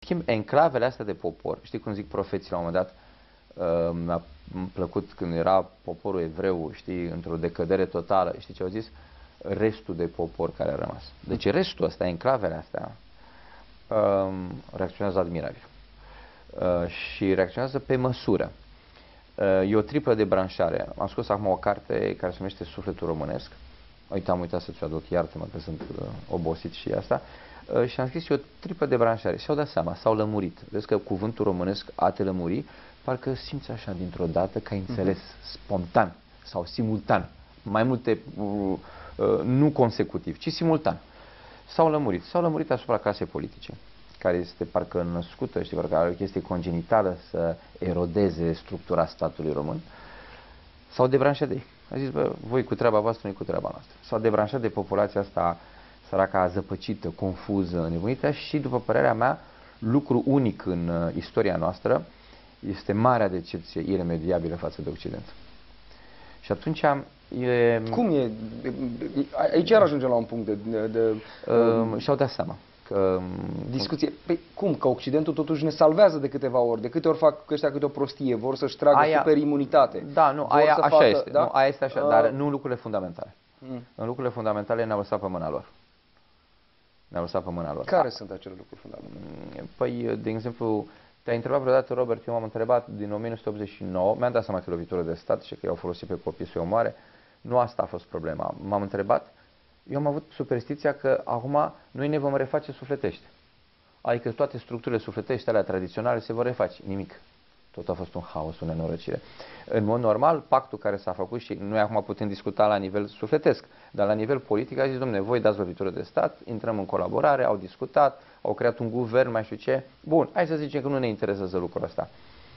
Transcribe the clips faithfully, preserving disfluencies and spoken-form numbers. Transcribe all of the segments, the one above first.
schimb, enclavele astea de popor, știi cum zic profeții la un moment dat, uh, mi-a plăcut când era poporul evreu, știi, într-o decădere totală, știi ce au zis? Restul de popor care a rămas. Deci restul ăsta, enclavele astea, uh, reacționează admirabil. Uh, și reacționează pe măsură. Uh, e o triplă de branșare. Am scos acum o carte care se numește Sufletul Românesc. Uite, am uitat să-ți aduc, iartă-mă că sunt uh, obosit și asta. Uh, și am scris o triplă de branșare. Și-au dat seama, s-au lămurit. Vezi că cuvântul românesc, a te lămuri, parcă simți așa dintr-o dată că ai înțeles uh-huh. spontan sau simultan. Mai multe, uh, uh, nu consecutiv, ci simultan. S-au lămurit. S-au lămurit asupra clasei politice, care este parcă născută, știi, parcă are o chestie congenitală să erodeze structura statului român. S-au debranșat de ei. A zis, bă, voi cu treaba voastră, noi cu treaba noastră. S-au debranșat de populația asta săraca, zăpăcită, confuză, nebunită și, după părerea mea, lucru unic în uh, istoria noastră este marea decepție iremediabilă față de Occident. Și atunci e... Cum e? Aici iar ajungem la un punct de... de, de uh, și-au dat seama. Că, discuție. Păi, cum? Că Occidentul totuși ne salvează de câteva ori. De câte ori fac ăștia câte o prostie, vor să-și tragă aia, superimunitate. Da, nu, aia așa facă, este. Da? Nu, aia este așa, uh, dar nu lucrurile fundamentale. Mm. În lucrurile fundamentale ne-au lăsat pe mâna lor. Ne-au lăsat pe mâna lor. Care A, sunt acele lucruri fundamentale? Păi, de exemplu, te-ai întrebat vreodată, Robert, eu m-am întrebat din o mie nouă sute optzeci și nouă, mi-am dat seama că e lovitură de stat și că i-au folosit pe copii să-i omoare. Nu asta a fost problema. M-am întrebat, eu am avut superstiția că acum noi ne vom reface sufletește. Adică toate structurile sufletești alea tradiționale se vor reface. Nimic. Tot a fost un haos, o nenorocire. În mod normal, pactul care s-a făcut, și noi acum putem discuta la nivel sufletesc, dar la nivel politic a zis, dom'le, voi dați lovitură de stat, intrăm în colaborare, au discutat, au creat un guvern, mai știu ce. Bun, hai să zicem că nu ne interesează lucrul ăsta.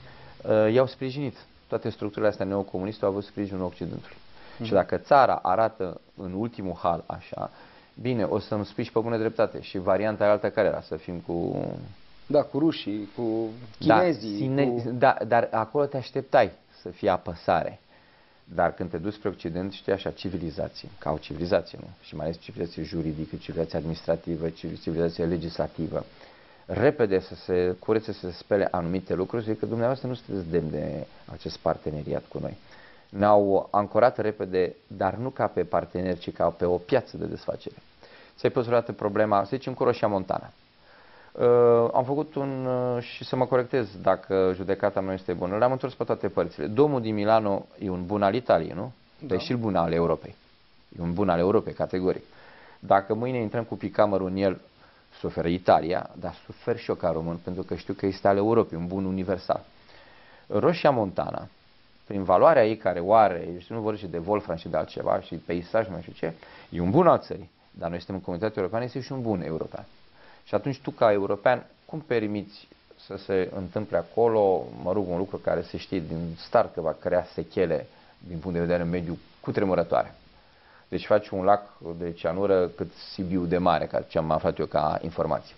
I-au sprijinit. Toate structurile astea neocomuniste au avut sprijinul Occidentului. Mm-hmm. Și dacă țara arată în ultimul hal așa, bine, o să-mi spui și pe bună dreptate. Și varianta altă care era? Să fim cu... Da, cu rușii, cu chinezii. Da, sine... cu... da, dar acolo te așteptai să fie apăsare. Dar când te duci spre Occident, știi așa, civilizație, ca o civilizație, nu? Și mai ales civilizație juridică, civilizație administrativă, civilizație legislativă. Repede să se curețe, să se spele anumite lucruri și că dumneavoastră nu sunteți demn de acest parteneriat cu noi. Ne-au ancorat repede, dar nu ca pe parteneri, ci ca pe o piață de desfacere. Ți-ai pus vreodată problema, să zicem, cu Roșia Montana. Uh, am făcut un, uh, și să mă corectez dacă judecata nu este bună, le-am întors pe toate părțile. Domul din Milano e un bun al Italiei, nu? Da. Dar e și bun al Europei. E un bun al Europei, categoric. Dacă mâine intrăm cu picamărul în el, suferă Italia, dar sufer și eu ca român, pentru că știu că este al Europei, un bun universal. Roșia Montana, prin valoarea ei care o are, și nu vorbește de Wolfram și de altceva, și peisaj, mai știu ce, e un bun al țării. Dar noi suntem în comunitatea europeană, este și un bun european. Și atunci tu, ca european, cum permiți să se întâmple acolo, mă rog, un lucru care se știe din start că va crea sechele din punct de vedere mediu cutremurătoare. Deci faci un lac de cianură cât Sibiu de mare, ca ce am aflat eu ca informație.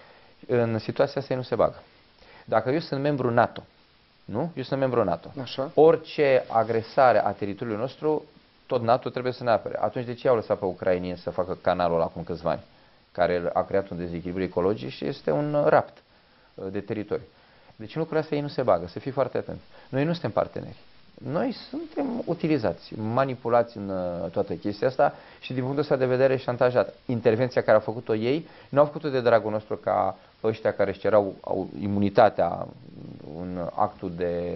În situația asta ei nu se bagă. Dacă eu sunt membru NATO, nu? Eu sunt membru NATO. Așa. Orice agresare a teritoriului nostru, tot NATO trebuie să ne apere. Atunci de ce au lăsat pe ucrainieni să facă canalul acum câțiva ani, care a creat un dezechilibru ecologic și este un rapt de teritoriu? Deci în lucrurile astea ei nu se bagă, să fii foarte atent. Noi nu suntem parteneri. Noi suntem utilizați, manipulați în toată chestia asta și din punctul ăsta de vedere șantajat. Intervenția care a făcut-o ei nu au făcut-o de dragul nostru ca ăștia care își cerau imunitatea în actul de,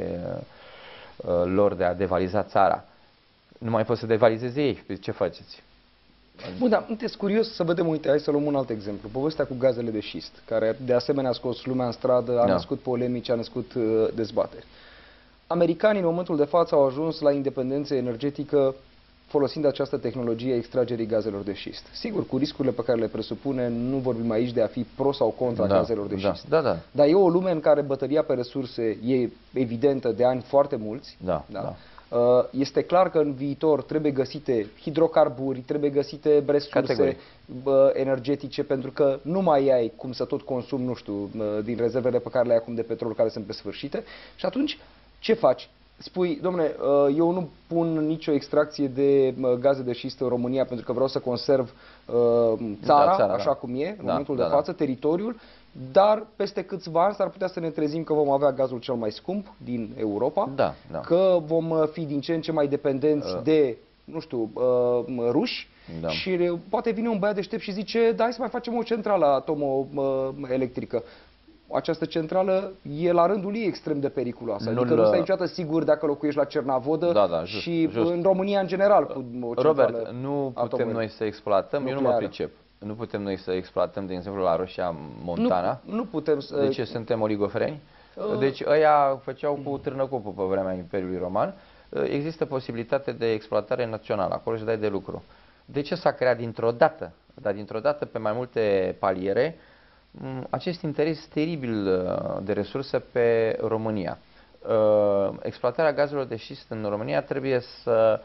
uh, lor de a devaliza țara. Nu mai pot să devalizeze ei. Ce faceți? Bun, dar sunteți curios să vedem, uite, hai să luăm un alt exemplu. Povestea cu gazele de șist, care de asemenea a scos lumea în stradă, a da. născut polemici, a născut uh, dezbateri. Americanii în momentul de față au ajuns la independență energetică folosind această tehnologie a extragerii gazelor de șist. Sigur, cu riscurile pe care le presupune, nu vorbim aici de a fi pro sau contra da, gazelor de da, șist. Da, da. Dar e o lume în care bătălia pe resurse e evidentă de ani foarte mulți. Da, da? da. Este clar că în viitor trebuie găsite hidrocarburi, trebuie găsite resurse energetice, pentru că nu mai ai cum să tot consumi, nu știu, din rezervele pe care le ai acum de petrol, care sunt pe sfârșite. Și atunci, ce faci? Spui, domnule, eu nu pun nicio extracție de gaze de șist în România pentru că vreau să conserv țara, da, țara așa da. cum e, în da, momentul da, de față, da. teritoriul, dar peste câțiva ani s-ar putea să ne trezim că vom avea gazul cel mai scump din Europa, da, da. că vom fi din ce în ce mai dependenți uh. de, nu știu, uh, ruși, da. Și poate vine un băiat deștept și zice, da, hai să mai facem o centrală atomoelectrică. Această centrală e la rândul ei extrem de periculoasă. Nu adică nu stai niciodată sigur dacă locuiești la Cernavodă, da, da, just, și just. în România în general cu o centrală. Robert, nu putem noi să exploatăm, nucleară. Eu nu mă pricep. Nu putem noi să exploatăm, de exemplu, la Roșia Montana. Nu, nu putem să... De ce suntem oligofreni? Uh. Deci ăia făceau cu târnăcopul pe vremea Imperiului Roman. Există posibilitate de exploatare națională, acolo și dai de lucru. De ce s-a creat dintr-o dată, dar dintr-o dată pe mai multe paliere, acest interes teribil de resurse pe România? Exploatarea gazelor de șist în România trebuie să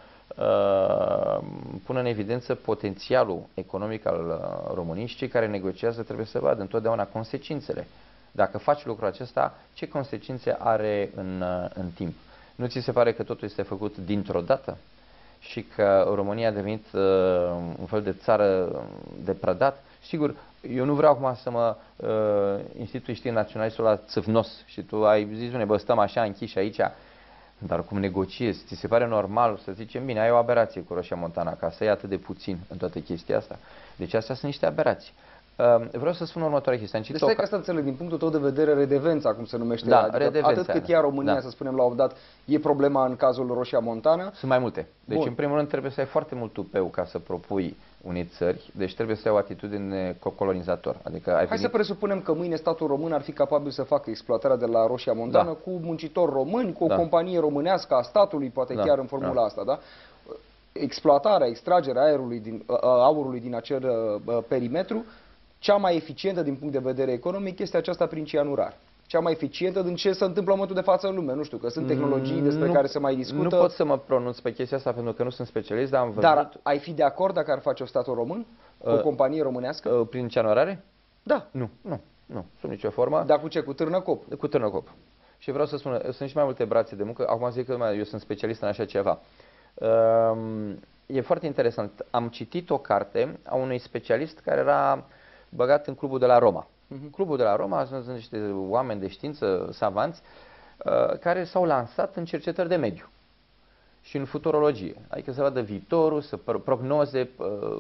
pună în evidență potențialul economic al României și cei care negociază trebuie să vadă întotdeauna consecințele. Dacă faci lucrul acesta, ce consecințe are în, în timp? Nu ți se pare că totul este făcut dintr-o dată? Și că România a devenit uh, un fel de țară de prădat? Sigur, eu nu vreau acum să mă uh, institui, știi, naționalistul la țâfnos și tu ai zis, bă, stăm așa închiși aici, dar cum negociezi? Ți se pare normal să zicem, bine, ai o aberație cu Roșia Montana, ca să iei atât de puțin în toată chestia asta? Deci astea sunt niște aberații. Uh, vreau să spun următoarea chestie. Deci stai că să înțeleg, din punctul tău de vedere, redevența, cum se numește, da, adică atât cât ea România, da. Să spunem la un dat, e problema în cazul Roșia Montana? Sunt mai multe. Deci, bun. În primul rând, trebuie să ai foarte mult tupeu ca să propui unei țări, deci trebuie să ai o atitudine colonizator. Adică ai Hai venit... să presupunem că mâine statul român ar fi capabil să facă exploatarea de la Roșia Montană, da. Cu muncitori români, cu o da. Companie românească a statului, poate da. Chiar în formula da. Asta, da? Exploatarea, extragerea aerului din, aurului din acel uh, perimetru, cea mai eficientă din punct de vedere economic este aceasta prin cianurar. Cea mai eficientă din ce se întâmplă în momentul de față în lume. Nu știu, că sunt tehnologii despre nu, care se mai discută. Nu pot să mă pronunț pe chestia asta pentru că nu sunt specialist, dar am văzut... Dar ai fi de acord dacă ar face o statul român? Uh, o companie românească? Uh, prin cianurare? Da. Nu, nu, nu, sub nicio formă. Dar cu ce? Cu târnăcop? Cu târnăcop. Și vreau să spun, sunt și mai multe brațe de muncă. Acum zic că eu sunt specialist în așa ceva. Uh, e foarte interesant. Am citit o carte a unui specialist care era băgat în clubul de la Roma. Uh-huh. Clubul de la Roma sunt niște oameni de știință, savanți, uh, care s-au lansat în cercetări de mediu și în futurologie. Adică să vadă viitorul, să prognoze. Uh,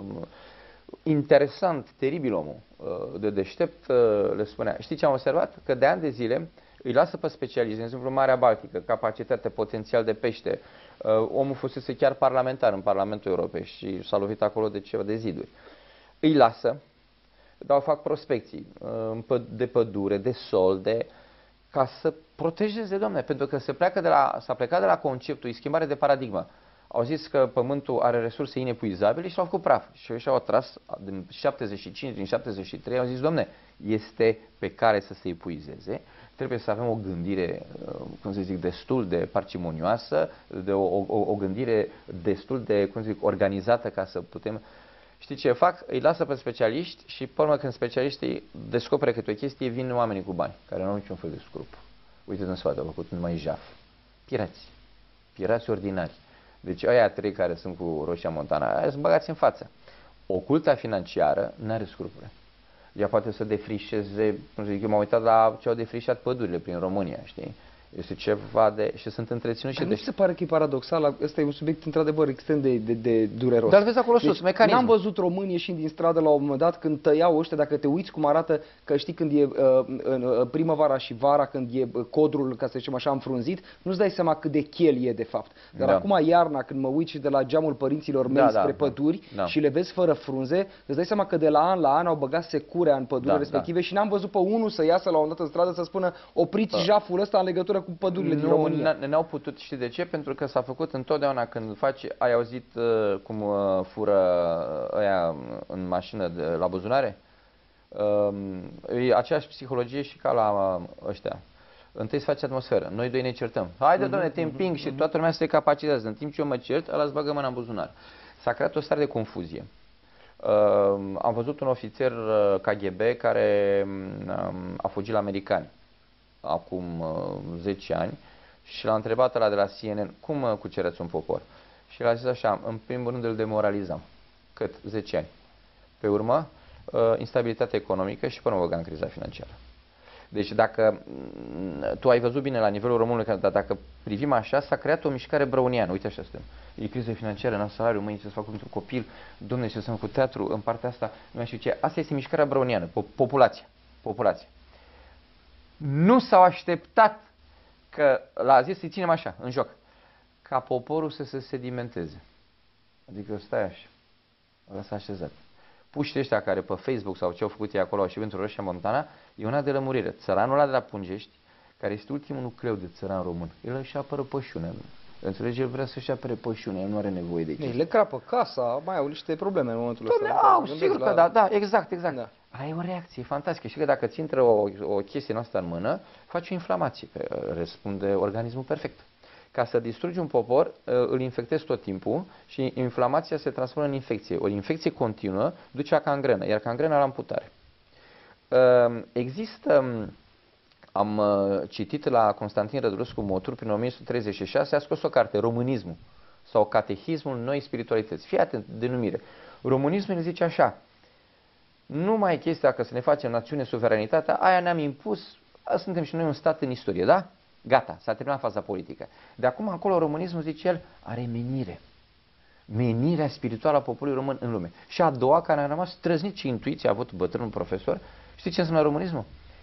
interesant, teribil omul, uh, de deștept, uh, le spunea. Știi ce am observat? Că de ani de zile îi lasă pe specialiști, de exemplu Marea Baltică, capacitate, potențial de pește. Uh, omul fusese chiar parlamentar în Parlamentul Europei și s-a lovit acolo de ceva de ziduri. Îi lasă, dar fac prospecții de pădure, de sol, de, ca să protejeze, Doamne, pentru că se pleacă de la, s-a plecat de la conceptul, e schimbare de paradigmă. Au zis că Pământul are resurse inepuizabile și l-au făcut praf. Și ei și-au atras din șaptezeci și cinci, din șaptezeci și trei, au zis, Doamne, este pe care să se epuizeze, trebuie să avem o gândire, cum să zic, destul de parcimonioasă, de o, o, o gândire destul de, cum să zic, organizată ca să putem... Știi ce fac? Îi lasă pe specialiști și, pe urmă, când specialiștii descoperă câte o chestie, vin oamenii cu bani, care nu au niciun fel de scrupul. Uite-te în sfat, au făcut numai jaf. Pirați. Pirați ordinari. Deci ăia trei care sunt cu Roșia Montana, aia sunt băgați în față. Oculta financiară nu are scrupule. Ea poate să defrișeze, cum să zic, eu m-am uitat la ce au defrișat pădurile prin România, știi? Este ceva de... și sunt întreținuți și... Nu se pare că e paradoxal? Ăsta e un subiect într-adăvăr extrem de, de, de dureros. Dar vezi acolo sus, deci, mecanismul. N-am văzut români ieșind din stradă la un moment dat când tăiau ăștia, dacă te uiți cum arată, că știi când e uh, în primăvara și vara, când e codrul, ca să zicem așa, înfrunzit, nu-ți dai seama cât de chel e de fapt. Dar da. Acum iarna, când mă uit și de la geamul părinților mei da, spre da, păduri da. Și le vezi fără frunze, îți dai seama că de la an la an au băgat securea în pădurile da, respective da. Și n-am văzut pe unul să iasă la un dat în stradă să spună opriți da. Jaful ăsta în legătură cu pădurile nu. Din România. N-au putut, știi de ce? Pentru că s-a făcut întotdeauna când faci, ai auzit uh, cum uh, fură ăia în mașină de, la buzunare? Uh, e aceeași psihologie și ca la uh, ăștia. Întâi să faci atmosferă. Noi doi ne certăm. Haide, uh-huh, doamne, te împing uh-huh, și toată lumea se capacitează. În timp ce eu mă cert, ăla îți bagă mâna în buzunar. S-a creat o stare de confuzie. Uh, am văzut un ofițer uh, K G B care uh, a fugit la americani acum uh, zece ani și l-a întrebat ăla de la C N N, cum uh, cucereți un popor? Și el a zis așa, în primul rând îl demoralizam. Cât? zece ani. Pe urmă, uh, instabilitate economică și până mă băga în criza financiară. Deci dacă tu ai văzut bine la nivelul românului, dar dacă privim așa, s-a creat o mișcare browniană. Uite așa suntem. E criză financiară, n-am salariu, mâine ce să fac pentru copil, domne, ce să fac cu teatru, în partea asta, nu mai știu ce. Asta este mișcarea browniană, populația. populația. Nu s-au așteptat că, la zi să-i ținem așa, în joc, ca poporul să se sedimenteze. Adică stai așa, lăsa așezat. Puștii ăștia care pe Facebook sau ce au făcut ei acolo și pentru Roșia Montana, e una de lămurire. Țăranul ăla de la Pungești, care este ultimul nucleu de țăran român, el își apără pășunea. Înțelegi? El vrea să-și apere pășunea, el nu are nevoie de chestii. Le crapă casa, mai au niște probleme în momentul ăsta. Au, sigur că da, da, exact, exact. Da. Ai o reacție fantastică. Și că dacă ți intră o, o chestie noastră în mână, faci o inflamație, răspunde organismul perfect. Ca să distrugi un popor, îl infectezi tot timpul și inflamația se transformă în infecție. O infecție continuă duce la cangrenă, iar cangrena la amputare. Există, am citit la Constantin Rădulescu Motur, prin o mie o sută treizeci și șase, a scos o carte, Românismul, sau Catehismul Noi Spiritualități. Fii atent, denumire. Românismul zice așa: nu mai e chestia că să ne facem națiune, suveranitatea, aia ne-am impus, suntem și noi un stat în istorie, da? Gata, s-a terminat faza politică. De acum încolo, românismul, zice el, are menire. Menirea spirituală a poporului român în lume. Și a doua, care a rămas trăznit și intuiția, a avut bătrânul profesor, știți ce înseamnă românismul?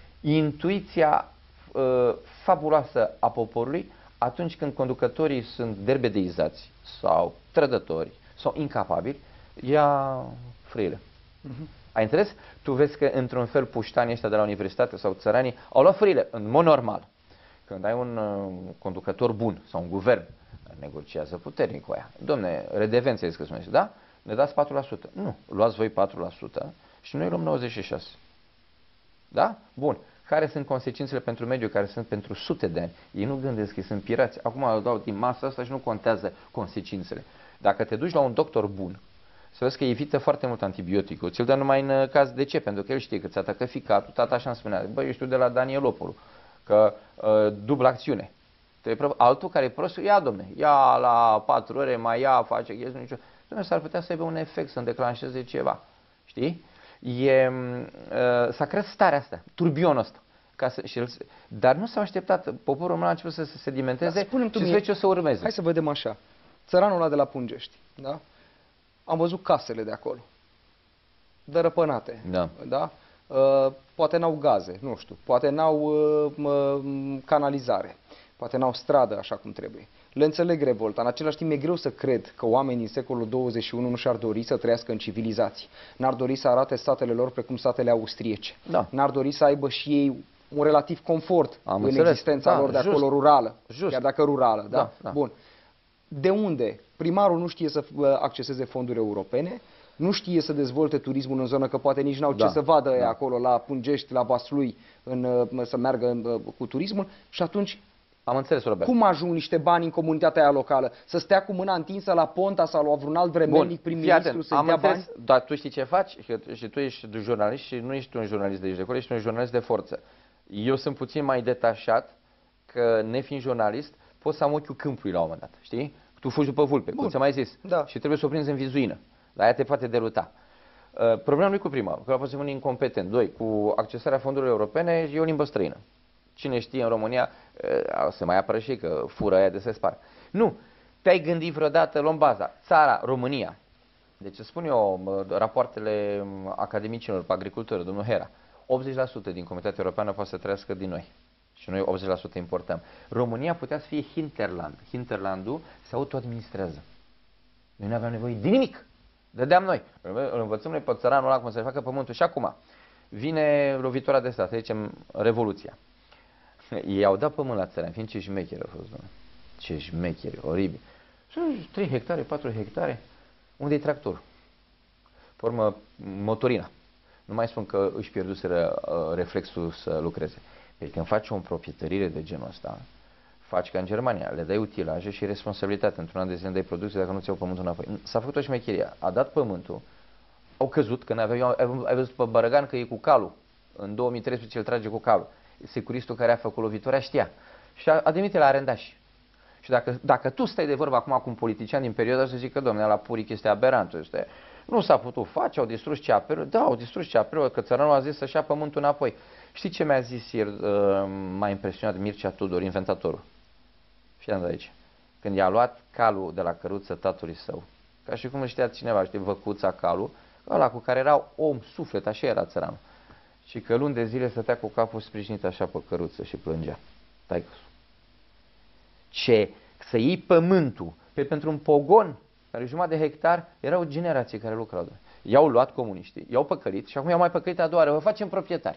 Intuiția uh, fabuloasă a poporului atunci când conducătorii sunt derbedeizați sau trădători sau incapabili, ia frâile. Uh-huh. Ai înțeles? Tu vezi că într-un fel puștanii ăștia de la universitate sau țăranii au luat frâile, în mod normal. Când ai un uh, conducător bun sau un guvern, negociază puternic cu aia. Domne, redevență, zici că spuneți, da? Ne dați patru la sută. Nu, luați voi patru la sută și noi luăm nouăzeci și șase la sută. Da? Bun. Care sunt consecințele pentru mediu, care sunt pentru sute de ani? Ei nu gândesc că sunt pirați. Acum dau din masa asta și nu contează consecințele. Dacă te duci la un doctor bun, să vezi că evită foarte mult antibioticul. Ți-l dă numai în caz de ce? Pentru că el știe că ți atacă ficatul, tata așa îmi spunea. Băi, eu știu de la Danielopolu, că uh, dublă acțiune. Altul care e prost, ia domne, ia la patru ore, mai ia, face chestii, nicio. Domne, s-ar putea să aibă un efect, să declanșeze ceva. Știi? E, uh, s-a creat starea asta, turbionul ăsta. Ca să, și el, dar nu s-a așteptat, poporul român a început să se sedimenteze da, și să vezi ce o să urmeze. Hai să vedem așa. Țăranul ăla de la Pungești, da? Am văzut casele de acolo, dărăpânate, da. Da? Uh, poate n-au gaze, nu știu, poate n-au uh, canalizare, poate n-au stradă așa cum trebuie. Le înțeleg revolta, în același timp e greu să cred că oamenii în secolul douăzeci și unu nu și-ar dori să trăiască în civilizații. N-ar dori să arate statele lor precum statele austriece. Da. N-ar dori să aibă și ei un relativ confort Am în înțeles. existența da, lor de just. acolo rurală, just. chiar dacă rurală. Da? Da, da. Bun. De unde? Primarul nu știe să acceseze fonduri europene, nu știe să dezvolte turismul în zonă, că poate nici n-au da, ce să vadă da. acolo la Pungești, la Vaslui, în, să meargă în, cu turismul și atunci Am înțeles, Robert. cum ajung niște bani în comunitatea aia locală? Să stea cu mâna întinsă la Ponta sau la vreun alt vremelnic prim-ministru să-i dea bani? Dar tu știi ce faci? Și tu ești jurnalist și nu ești un jurnalist de aici de acolo, ești un jurnalist de forță. Eu sunt puțin mai detașat că, nefiind jurnalist, pot să am ochiul câmpului la un moment dat, știi? Tu fugi după vulpe, Bun. cum ți-am mai zis, da. și trebuie să o prinzi în vizuină. Dar aia te poate deruta. Uh, problema nu e cu prima, că a fost un incompetent. Doi, cu accesarea fondurilor europene e o limbă străină. Cine știe în România, uh, se mai apără și că fură aia de se spar. Nu, te-ai gândit vreodată, luăm baza, țara, România. Deci spun eu, rapoartele academicilor pe agricultură, domnul Hera, optzeci la sută din comunitatea europeană poate să trăiască din noi. Și noi optzeci la sută importăm. România putea să fie hinterland. Hinterlandul se autoadministrează. Noi nu aveam nevoie de nimic. Dădeam noi. Îl învățăm noi pe țăranul ăla cum să facă pământul. Și acum vine lovitura de stat, să zicem Revoluția. Ei au dat pământ la țărani, fiind ce șmecheri au fost, doamne. Ce șmecheri, oribil. trei hectare, patru hectare. Unde e tractorul? Pe urmă, motorina. Nu mai spun că își pierduseră uh, reflexul să lucreze. Pentru că când faci o împroprietărire de genul ăsta, faci ca în Germania, le dai utilaje și responsabilitate. Într-un an de zile dai producție dacă nu-ți iau pământul înapoi. S-a făcut o șmecherie. A dat pământul, au căzut, că n-aveau, ai văzut pe Bărăgan că e cu calul. În două mii treisprezece îl trage cu calul. Securistul care a făcut lovitura știa. Și a, a demite la arendași. Și dacă, dacă tu stai de vorbă acum cu un politician din perioada să zic că, domnule, la Puric este aberant. Este, nu s-a putut face, au distrus ceapelul. Da, au distrus ceapelul, că țăranul a zis să-și ia pământul înapoi. Știi ce mi-a zis ieri, uh, m-a impresionat Mircea Tudor, inventatorul? Fiind de aici. Când i-a luat calul de la căruță tatălui său, ca și cum îl știa cineva, știi, Văcuța calul, ăla cu care era om, suflet, așa era țăranul. Și că luni de zile stătea cu capul sprijinit așa pe căruță și plângea. Taică-su. Ce? Să iei pământul, pe pentru un pogon, care jumătate de hectar, era o generație care lucrau. I-au luat comuniștii, i-au păcălit și acum i-au mai păcălit a doua oară, vă facem proprietari.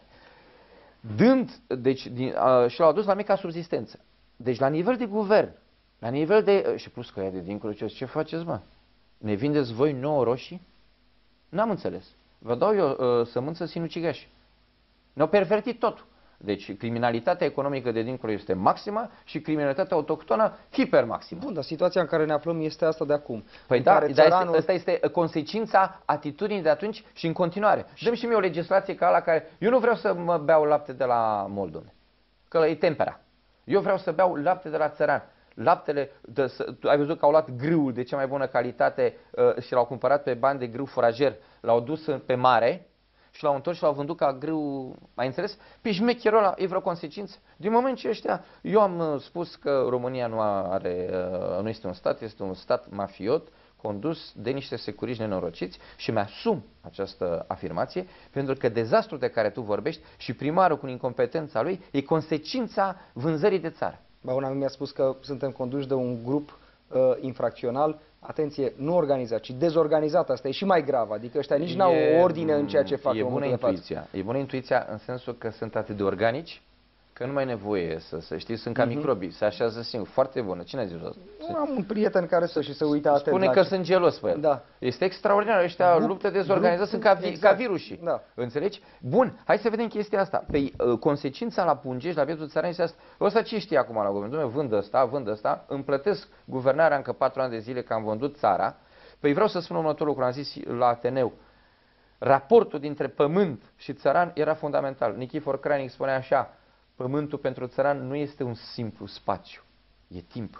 Dând, deci, din, a, și l-au adus la mica subzistență. Deci la nivel de guvern, la nivel de, și plus că ea de dincolo, ce, ce faceți, mă? Ne vindeți voi nouă roșii? N-am înțeles. Vă dau eu uh, sămânță sinucigași. Ne-au pervertit totul. Deci criminalitatea economică de dincolo este maximă și criminalitatea autohtonă hipermaximă. Bun, dar situația în care ne aflăm este asta de acum. Păi da, dar țăranul... asta este consecința atitudinii de atunci și în continuare. Dăm și mie o legislație ca ala care... Eu nu vreau să mă beau lapte de la Moldone, că e tempera. Eu vreau să beau lapte de la țăran. Laptele, de, tu ai văzut că au luat grâul de cea mai bună calitate uh, și l-au cumpărat pe bani de grâu forager, l-au dus pe mare și l-au întors și l-au vândut ca grâu, ai înțeles? Pe șmecherul ăla e vreo consecință? Din moment ce ăștia, eu am uh, spus că România nu, are, uh, nu este un stat, este un stat mafiot, condus de niște securiști nenorociți și mi-asum această afirmație pentru că dezastrul de care tu vorbești și primarul cu incompetența lui e consecința vânzării de țară. Ba, un amic mi-a spus că suntem conduși de un grup uh, infracțional, atenție, nu organizat, ci dezorganizat. Asta e și mai grav, adică ăștia nici n-au o ordine în ceea ce fac. E bună intuiția, e bună intuiția în sensul că sunt atât de organici, că nu mai e nevoie să, să știi, sunt ca uh-huh. microbii, se așează singur, foarte bună. Cine a zis asta? Am un prieten care să și se uită atent. Spune că ce... sunt gelos pe el. Da. Este extraordinar, ăștia Grup, lupte dezorganizate, sunt ca, vi, exact. ca virusii. Da. Înțelegi? Bun, hai să vedem chestia asta. Pe uh, consecința la Pungești, la vietul țăran este asta. Ăsta ce știe acum la guvern? Dom'le, vând ăsta, vând ăsta, îmi plătesc guvernarea încă patru ani de zile că am vândut țara. Păi vreau să spun următorul lucru, am zis la Ateneu. Raportul dintre pământ și țăran era fundamental. Nichifor Crainic spunea așa: pământul pentru țăran nu este un simplu spațiu, e timp.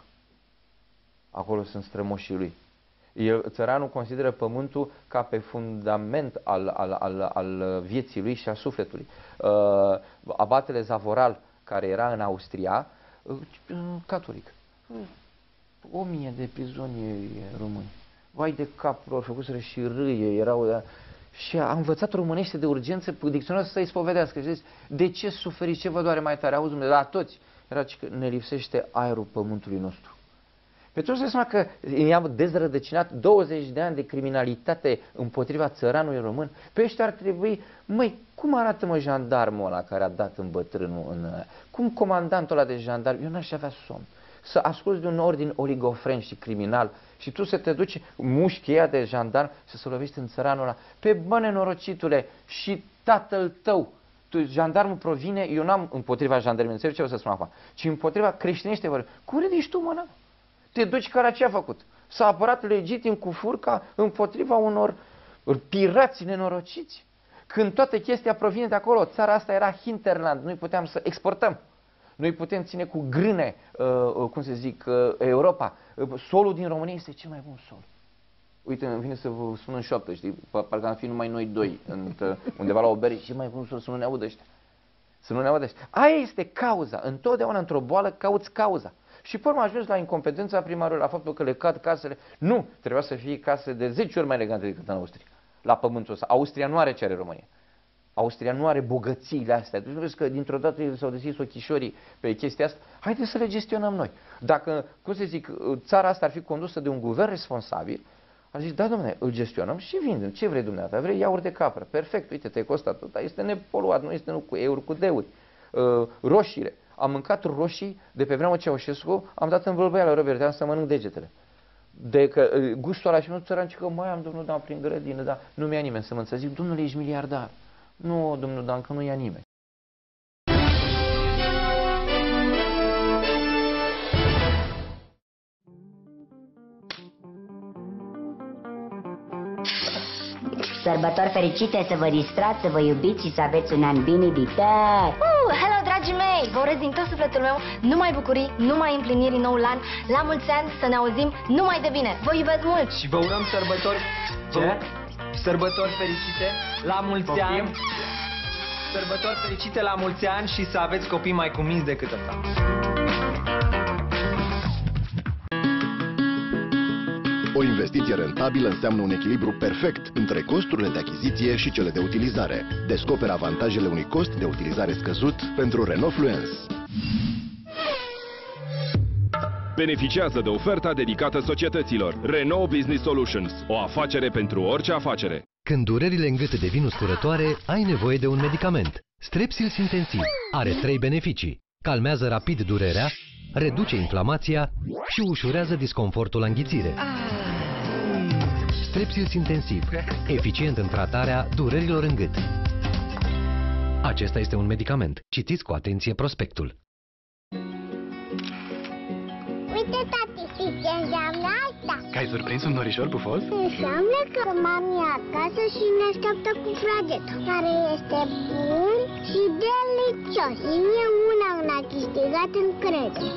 Acolo sunt strămoșii lui. El, țăranul consideră pământul ca pe fundament al, al, al, al vieții lui și al sufletului. Uh, abatele Zavoral, care era în Austria, uh, catolic. Uh, o mie de prizonieri români. Vai de cap lor, făcuseră și râie, erau... Și a învățat românește de urgență pe dicționar să-i spovedească. Și zice, de ce suferiți, ce vă doare mai tare? Auzi, la toți. Era că ne lipsește aerul pământului nostru. Pe toți să seama că i-am dezrădăcinat douăzeci de ani de criminalitate împotriva țăranului român. Pe ăștia ar trebui, măi, cum arată mă jandarmul ăla care a dat în bătrânul în... Cum comandantul ăla de jandarm? Eu n-aș avea somn. Să asculți de un ordin oligofren și criminal și tu să te duci mușcheia de jandarm și să lovești în țăranul ăla. Pe bă, nenorocitule, și tatăl tău, tu, jandarmul provine, eu n-am împotriva jandarmului, înțelegi ce o să spun acum, ci împotriva creștinește vorbe. Cum ridici tu mâna? Te duci care ce a făcut? S-a apărat legitim cu furca împotriva unor pirați nenorociți. Când toată chestia provine de acolo, țara asta era hinterland, noi puteam să exportăm. Noi putem ține cu grâne, uh, cum se zic, uh, Europa. Uh, solul din România este cel mai bun sol. Uite, îmi vine să vă spun în șoaptă, știi? Parcă am fi numai noi doi, în, undeva la o bere, și mai bun sol să nu ne audă ăștia. Să nu ne audă ăștia. Aia este cauza. Întotdeauna într-o boală cauți cauza. Și pe urmă ajungi la incompetența primarului, la faptul că le cad casele. Nu, trebuia să fie case de zece ori mai elegante decât în Austria. La pământul ăsta. Austria nu are ce are România. Austria nu are bogățiile astea. Tu vezi că dintr-o dată s-au deschis ochișorii pe chestia asta. Haideți să le gestionăm noi. Dacă, cum să zic, țara asta ar fi condusă de un guvern responsabil, ar zice, da, domnule, îl gestionăm și vindem. Ce vrei dumneata? Vrei iaurt de capră? Perfect, uite, te-ai costat tot. Dar este nepoluat, nu este nu cu euri, cu deuri. Uh, roșiile. Am mâncat roșii de pe vremea Ceaușescu, am dat în vâlbăială, Robert, am să mănânc degetele. De că gustul ăla și nu țăran, că mai am, domnul Dan, prin grădină, dar nu mi-a nimeni să mă înțeleg. Zic, domnule, ești miliardar. Nu, domnul Dan, că nu ia nimeni. Sărbători fericite, să vă distrați, să vă iubiți și să aveți un an bine viitor! Uh, hello, dragii mei! Vă urez din tot sufletul meu numai bucurii, numai împliniri în noul an. La mulți ani, să ne auzim numai de bine! Vă iubesc mult! Și vă urăm sărbători... Ce? Sărbători fericite, la mulți ani! Sărbători fericite, la mulți ani și să aveți copii mai cuminți decât ăsta. O investiție rentabilă înseamnă un echilibru perfect între costurile de achiziție și cele de utilizare. Descoperă avantajele unui cost de utilizare scăzut pentru Renault Fluence. Beneficiază de oferta dedicată societăților. Renault Business Solutions. O afacere pentru orice afacere. Când durerile în gât devin usturătoare, ai nevoie de un medicament. Strepsils Intensiv are trei beneficii. Calmează rapid durerea, reduce inflamația și ușurează disconfortul la înghițire. Strepsils Intensiv, eficient în tratarea durerilor în gât. Acesta este un medicament. Citiți cu atenție prospectul. Uite, tati, știi ce înseamnă asta? Că ai surprins un norișor pufos? Înseamnă că mami e acasă și ne așteaptă cu fragetul, care este bun și delicios. Și mie una n-a câștigat încredere.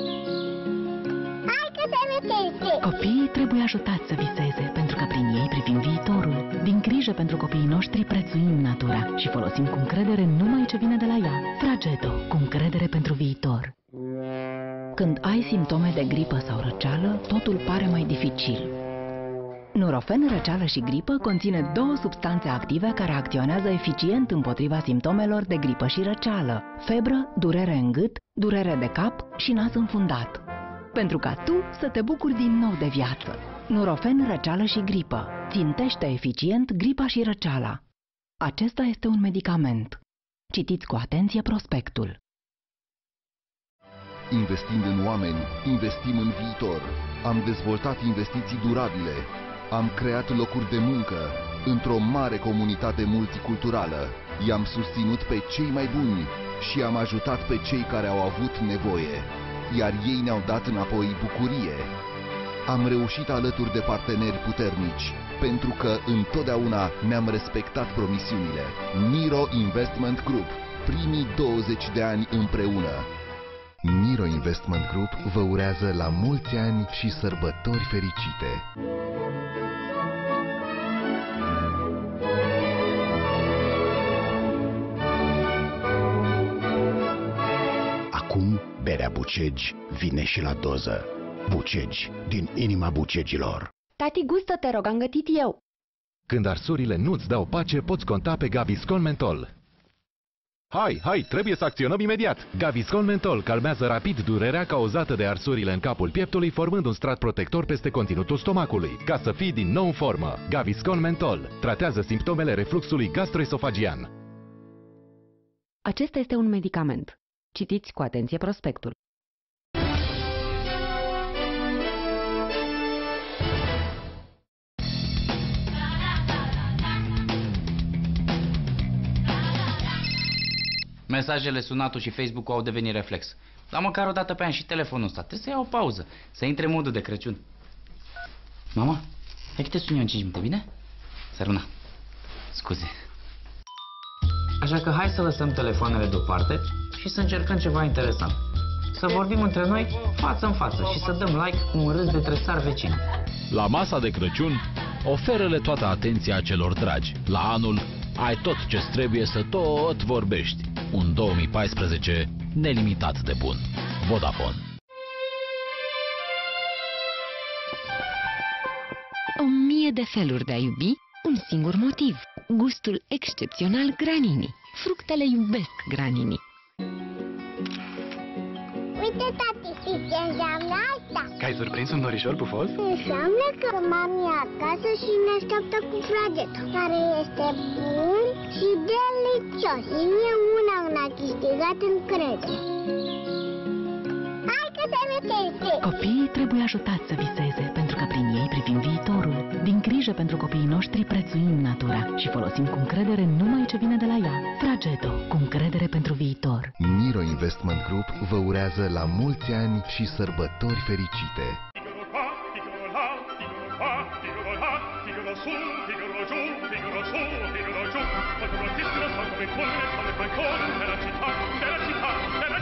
Hai că te metezi! Copiii trebuie ajutați să viseze, pentru că prin ei privim viitorul. Din grijă pentru copiii noștri prețuim natura și folosim cu încredere numai ce vine de la ea. Frageto, cu încredere pentru viitor. Când ai simptome de gripă sau răceală, totul pare mai dificil. Nurofen, răceală și gripă conține două substanțe active care acționează eficient împotriva simptomelor de gripă și răceală: febră, durere în gât, durere de cap și nas înfundat. Pentru ca tu să te bucuri din nou de viață. Nurofen, răceală și gripă. Țintește eficient gripa și răceala. Acesta este un medicament. Citiți cu atenție prospectul. Investind în oameni, investim în viitor. Am dezvoltat investiții durabile. Am creat locuri de muncă într-o mare comunitate multiculturală. I-am susținut pe cei mai buni și am ajutat pe cei care au avut nevoie, iar ei ne-au dat înapoi bucurie. Am reușit alături de parteneri puternici, pentru că întotdeauna ne-am respectat promisiunile. Miro Investment Group, primii douăzeci de ani împreună. Miro Investment Group vă urează la mulți ani și sărbători fericite! Acum, berea Bucegi vine și la doză. Bucegi, din inima bucegilor. Tati, gustă, te rog, am gătit eu. Când arsurile nu-ți dau pace, poți conta pe Gaviscon Mentol. Hai, hai, trebuie să acționăm imediat! Gaviscon Mentol calmează rapid durerea cauzată de arsurile în capul pieptului, formând un strat protector peste conținutul stomacului, ca să fii din nou în formă. Gaviscon Mentol tratează simptomele refluxului gastroesofagian. Acesta este un medicament. Citiți cu atenție prospectul. Mesajele, sunatul și Facebook-ul au devenit reflex. Dar măcar o dată pe an și telefonul ăsta. Trebuie să iau o pauză, să intre modul de Crăciun. Mama, hai că te sun eu în cinci minute, bine? Săruna, scuze. Așa că hai să lăsăm telefoanele deoparte și să încercăm ceva interesant. Să vorbim între noi față în față și să dăm like cu un râs de tresar vecin. La masa de Crăciun, oferă-le toată atenția celor dragi. La anul, ai tot ce-ți trebuie să tot vorbești. Un două mii paisprezece nelimitat de bun. Vodafone. O mie de feluri de a iubi, un singur motiv. Gustul excepțional Granini. Fructele iubesc Granini. Uite, tati, știi ce înseamnă asta? Că ai surprins un norișor pufos? Înseamnă că mami e acasă și ne așteaptă cu fragetul, care este bun și delicios. Și mie una n-a câștigat încredere. Hai că te metezi! Copiii trebuie ajutați să viseze, pentru că prin ei privim viitorul. Din grijă pentru copiii noștri prețuim natura și folosim cu încredere numai ce vine de la ea. Frageto, cu încredere pentru viitor. Miro Investment Group vă urează la mulți ani și sărbători fericite.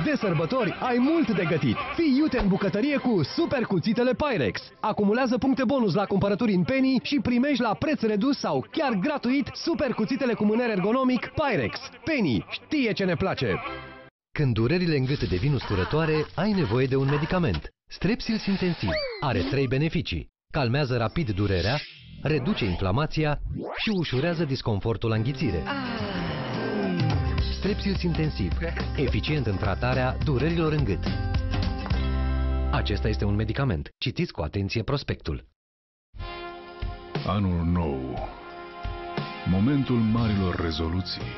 De sărbători ai mult de gătit. Fii iute în bucătărie cu super cuțitele Pyrex. Acumulează puncte bonus la cumpărături în Penny și primești la preț redus sau chiar gratuit super cuțitele cu mâner ergonomic Pyrex. Penny știe ce ne place. Când durerile în gât devin usturătoare, ai nevoie de un medicament. Strepsils Intensiv are trei beneficii. Calmează rapid durerea, reduce inflamația și ușurează disconfortul la înghițire. Strepsils Intensiv, eficient în tratarea durerilor în gât. Acesta este un medicament. Citiți cu atenție prospectul. Anul nou. Momentul marilor rezoluții.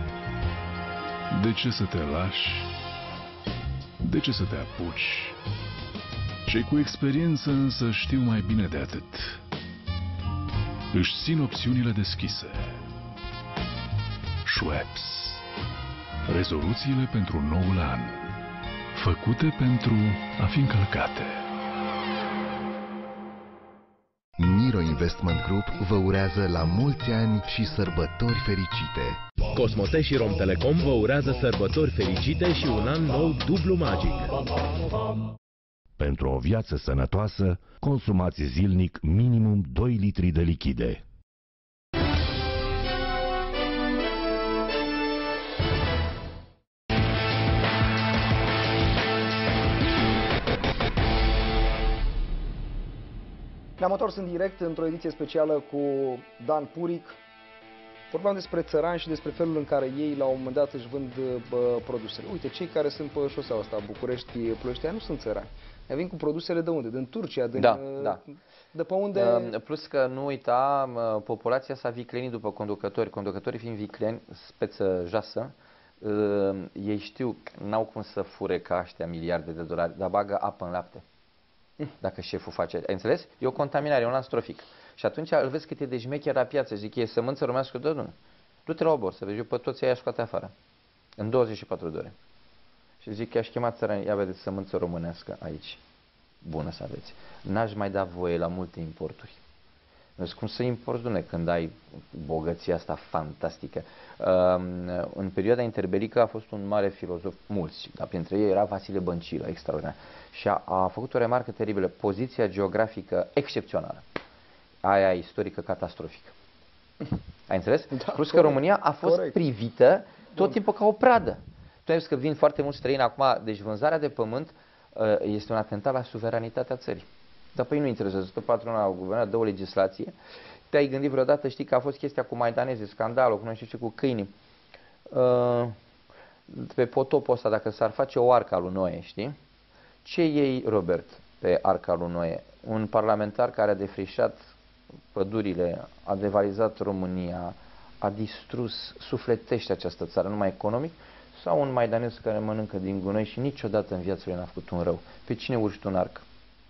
De ce să te lași? De ce să te apuci? Cei cu experiență însă știu mai bine de atât. Își țin opțiunile deschise. Schweppes. Rezoluțiile pentru noul an. Făcute pentru a fi încălcate. Miro Investment Group vă urează la mulți ani și sărbători fericite. Cosmote și Romtelecom vă urează sărbători fericite și un an nou dublu magic. Pentru o viață sănătoasă, consumați zilnic minimum doi litri de lichide. Ne-am întors în direct într-o ediție specială cu Dan Puric. Vorbeam despre țărani și despre felul în care ei la un moment dat își vând bă, produsele. Uite, cei care sunt pe șoseaua asta, București-Ploiești, nu sunt țărani. Ei vin cu produsele de unde? Din Turcia, din, da, da. de pe unde... Plus că nu uita, populația s-a viclenit după conducători. Conducătorii fiind vicleni, speță jasă, ei știu, n-au cum să fure ca ăștia miliarde de dolari, dar bagă apă în lapte. Dacă șeful face, ai înțeles? E o contaminare, e un astrofic. Și atunci îl vezi cât e de șmecher la piață. Zic, e sămânță românească, da, nu. Du-te la obor să vezi, eu pe toți aia scoate afară. În douăzeci și patru de ore. Și zic, i-aș chema țărani, ia vedeți, sămânță românească aici. Bună să aveți. N-aș mai da voie la multe importuri. Deci cum să importi, dune, când ai bogăția asta fantastică. În perioada interbelică a fost un mare filozof, mulți, dar printre ei era Vasile Băncilă, extraordinar. Și a, a făcut o remarcă teribilă, poziția geografică excepțională, aia istorică catastrofică. Ai înțeles? Da, plus că România a fost corect. privită tot Bun. timpul ca o pradă. Tu ai zis că vin foarte mulți străini acum, deci vânzarea de pământ este un atentat la suveranitatea țării. Dar păi nu interesează, stă patronul al guvernului, dă o legislație. Te-ai gândit vreodată, știi că a fost chestia cu maidanezii, scandalul, cu nu știu ce, cu câinii. Pe potopul ăsta, dacă s-ar face o arcă lui Noe, știi? Ce iei, Robert, pe arca lui Noe? Un parlamentar care a defrișat pădurile, a devalizat România, a distrus, sufletește această țară numai economic, sau un maidanez care mănâncă din gunoi și niciodată în viața lui n-a făcut un rău? Pe cine urci tu în arcă?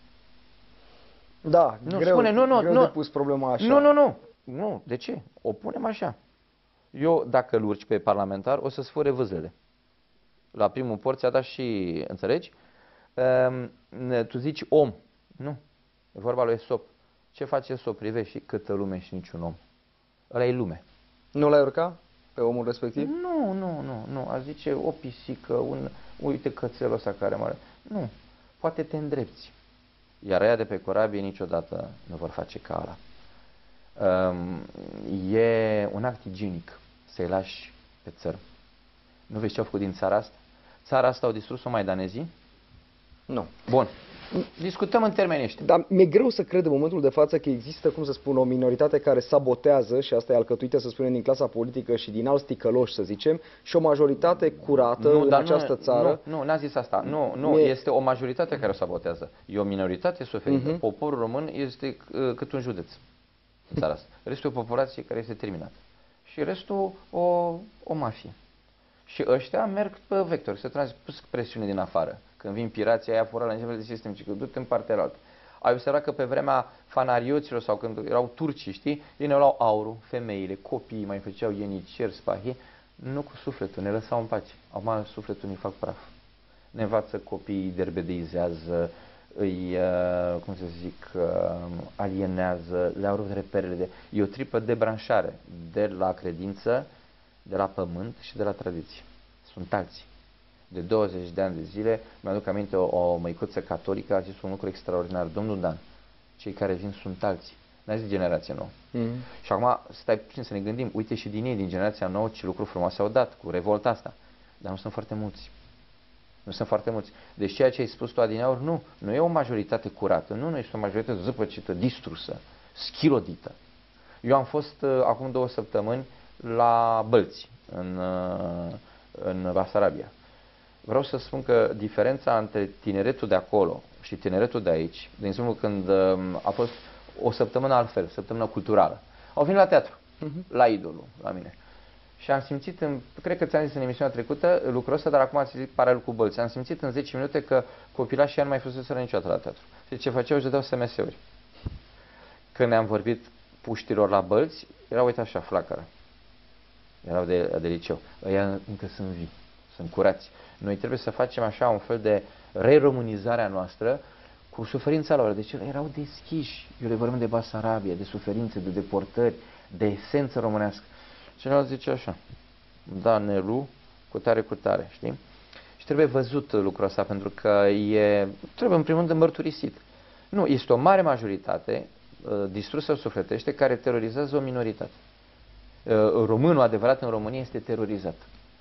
Da, nu, greu, spune, nu, nu, greu nu. de pus problema așa. Nu, nu, nu. Nu, de ce? O punem așa. Eu, dacă îl urci pe parlamentar, o să-ți fure vâzlele. La primul porț ți-a dat și, înțelegi? Um, tu zici om. Nu. E vorba lui Esop. Ce face Esop? Privești câtă lume și niciun om. Ăla e lume. Nu l-ai urca pe omul respectiv? Nu, nu, nu, nu. Aș zice o pisică, un, uite cățelul ăsta care mare. Nu. Poate te îndrepți. Iar aia de pe corabie niciodată nu vor face ca ala. Um, e un act igienic să-i lași pe țărm. Nu vezi ce au făcut din țara asta? Țara asta au distrus-o maidanezii? Nu. Bun. Discutăm în termeni ăștia. Dar mi-e greu să cred în momentul de față că există, cum să spun, o minoritate care sabotează, și asta e alcătuită, să spunem, din clasa politică și din alți ticăloși, să zicem, și o majoritate curată nu, în această nu, țară. Nu, nu, n-a zis asta. Nu, nu, este o majoritate care o sabotează. E o minoritate suferită. Uh-huh. Poporul român este uh, cât un județ în țara asta. Restul e o populație care este terminată. Și restul o, o mafie. Și ăștia merg pe vector, se transpus presiune din afară. Când vin pirații, aia fură la nivel de sistem, ci că du-te în partea altă. Ai observat că pe vremea fanarioților sau când erau turcii, știi, ei ne luau aurul, femeile, copiii, mai făceau ieniceri, spahii, nu cu sufletul, ne lăsau în pace. Acum sufletul ne fac praf. Ne învață copiii, derbedeizează, îi, cum să zic, alienează, le-au rupt reperele. De... E o tripă debranșare de la credință, de la pământ și de la tradiție. Sunt alții. De douăzeci de ani de zile, mi-aduc aminte, o, o măicuță catolică a zis un lucru extraordinar. Domnul Dan, cei care vin sunt alții. N-a zis generația nouă. Mm. Și acum stai puțin să ne gândim, uite și din ei, din generația nouă, ce lucruri frumoase au dat cu revolta asta. Dar nu sunt foarte mulți. Nu sunt foarte mulți. Deci ceea ce ai spus tu adineauri, nu, nu e o majoritate curată, nu, nu este o majoritate zăpăcită, distrusă, schilodită. Eu am fost uh, acum două săptămâni la Bălți, în, uh, în Basarabia. Vreau să spun că diferența între tineretul de acolo și tineretul de aici, de exemplu când uh, a fost o săptămână altfel, săptămână culturală, au venit la teatru, uh-huh. la Idolul, la mine. Și am simțit, în, cred că ți-am zis în emisiunea trecută lucrul ăsta, dar acum ați zis paralel cu Bălți. Am simțit în zece minute că copilașii nu mai fuseseră niciodată la teatru. Și ce făceau? Își dădeau S M S-uri. Când ne-am vorbit puștilor la Bălți, erau, uite așa, flacără. Erau de, de liceu. Ăia încă sunt vii, sunt curați. Noi trebuie să facem așa un fel de re-românizare a noastră cu suferința lor. Deci erau deschiși. Eu le vorbim de Basarabia, de suferințe, de deportări, de esență românească. Celălalt zice așa, da, Nelu, cu tare, cu tare, știi? Și trebuie văzut lucrul ăsta, pentru că e, trebuie în primul rând mărturisit. Nu, este o mare majoritate uh, distrusă sufletește care terorizează o minoritate. Uh, românul adevărat în România este terorizat.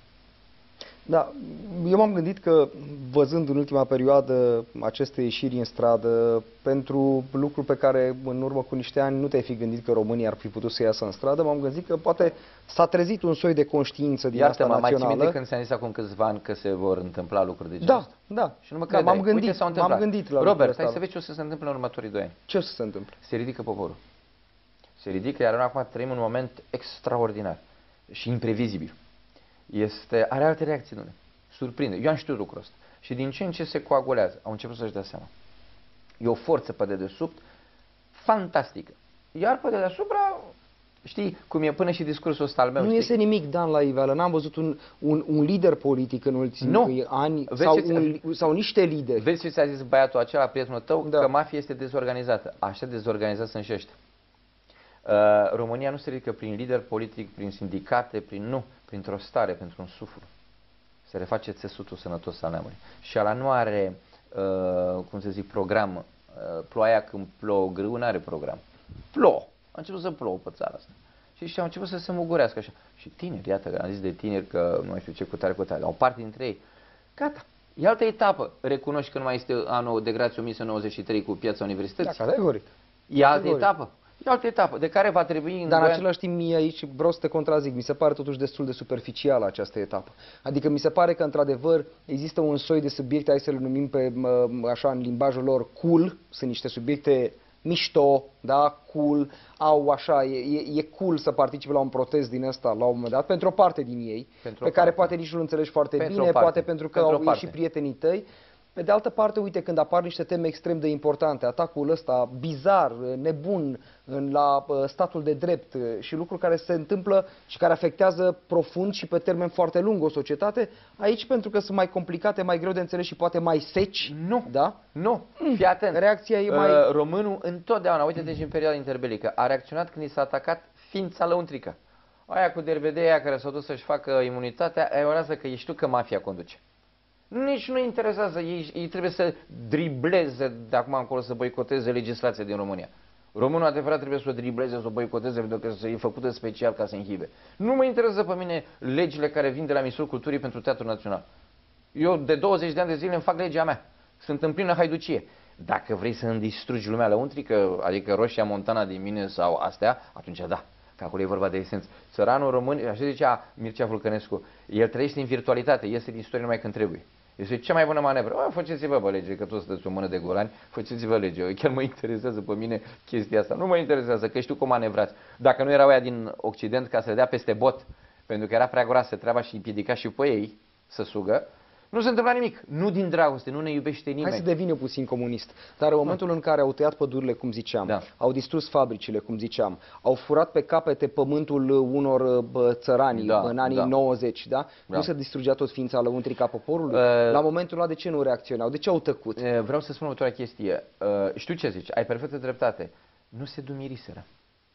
Da, eu m-am gândit că, văzând în ultima perioadă aceste ieșiri în stradă, pentru lucruri pe care în urmă cu niște ani nu te-ai fi gândit că România ar fi putut să iasă în stradă, m-am gândit că poate s-a trezit un soi de conștiință din asta națională. Iartă-mă, mai ții minte când ți-am zis acum câțiva ani că se vor întâmpla lucruri de genul Da, ăsta? Da. Și nu mă credeai. Da, m-am gândit, Uite, s-au întâmplat. m-am gândit la Robert, hai să vezi ce o să se întâmple în următorii doi ani. Ce o să se întâmple? Se ridică poporul. Se ridică, iar noi acum trăim un moment extraordinar și imprevizibil. Este, are alte reacții, nu? Surprinde. Eu am știut lucrul ăsta. Și din ce în ce se coagulează, au început să-și dea seama. E o forță pe dedesubt fantastică. Iar pe dedesubra, știi, cum e până și discursul ăsta al meu. Nu știi? iese nimic, Dan, la iveală. N-am văzut un, un, un lider politic în ultimii nu. ani sau, un, sau niște lideri. Vezi ce ți-a zis băiatul acela, prietenul tău, da. Că mafia este dezorganizată. Așa dezorganizați sunt și ăștia. Uh, România nu se ridică prin lider politic, prin sindicate, prin nu, printr-o stare, pentru un suflu. Se reface țesutul sănătos al neamului. Și ala nu are, uh, cum să zic, program. Uh, ploaia când plouă grâu, nu are program. Plouă. A început să plouă pe țara asta. Și și au început să se mugurească așa. Și tineri, iată, că am zis de tineri că nu mai știu ce cu tare, cu tare. O parte dintre ei. Gata. E altă etapă. Recunoști că nu mai este anul de grație o mie nouă sute nouăzeci și trei cu piața universității. Da, categoric. E altă etapă. E altă etapă de care va trebui... Dar în același timp, mie aici vreau să te contrazic. Mi se pare totuși destul de superficială această etapă. Adică mi se pare că, într-adevăr, există un soi de subiecte, hai să le numim pe, așa, în limbajul lor, cool. Sunt niște subiecte mișto, da, cool. Au așa, e, e cool să participe la un protest din ăsta la un moment dat, pentru o parte din ei, pentru pe care parte. Poate nici nu înțelegi foarte pentru bine, poate pentru că pentru au ieșit prietenii tăi. Pe de altă parte, uite, când apar niște teme extrem de importante, atacul ăsta bizar, nebun la statul de drept și lucruri care se întâmplă și care afectează profund și pe termen foarte lung o societate, aici pentru că sunt mai complicate, mai greu de înțeles și poate mai seci. Nu, da? Nu, fii atent. Reacția e mai... Uh, românul întotdeauna, uite-te și în perioada interbelică, a reacționat când i s-a atacat ființa lăuntrică. Aia cu dervedei aia care s-au dus să-și facă imunitatea, aia orează că ești tu că mafia conduce. Nici nu interesează, ei, ei trebuie să dribleze de acum încolo, să boicoteze legislația din România. Românul adevărat trebuie să o dribleze, să o boicoteze, pentru că e făcută special ca să înhibe. Nu mă interesează pe mine legile care vin de la Ministerul Culturii pentru Teatrul Național. Eu de douăzeci de ani de zile îmi fac legea mea. Sunt în plină haiducie. Dacă vrei să îmi distrugi lumea lăuntrică, adică roșia montana din mine sau astea, atunci da. Că acolo e vorba de esență. Țăranul român, așa zicea Mircea Vulcănescu, el trăiește în virtualitate, iese din istorie numai când trebuie. Este cea mai bună manevră. O, faceți-vă, bă, lege, că toți sunteți o mână de golani, faceți-vă lege. Chiar mă interesează pe mine chestia asta. Nu mă interesează, că știu cum manevrați. Dacă nu erau aia din Occident ca să dea peste bot, pentru că era prea groasă treaba și îi împiedica și pe ei să sugă, nu se întâmpla nimic. Nu din dragoste, nu ne iubește nimeni. Hai să devină puțin comunist. Dar în momentul în care au tăiat pădurile, cum ziceam, da. Au distrus fabricile, cum ziceam, au furat pe capete pământul unor bă, țărani da, în anii da. nouăzeci, da? Da. Nu se distrugea tot ființa lăuntrică a poporului? Uh, La momentul ăla de ce nu reacționau? De ce au tăcut? Uh, vreau să spun următoarea chestie. Uh, știu ce zici, ai perfectă dreptate. Nu se dumiriseră.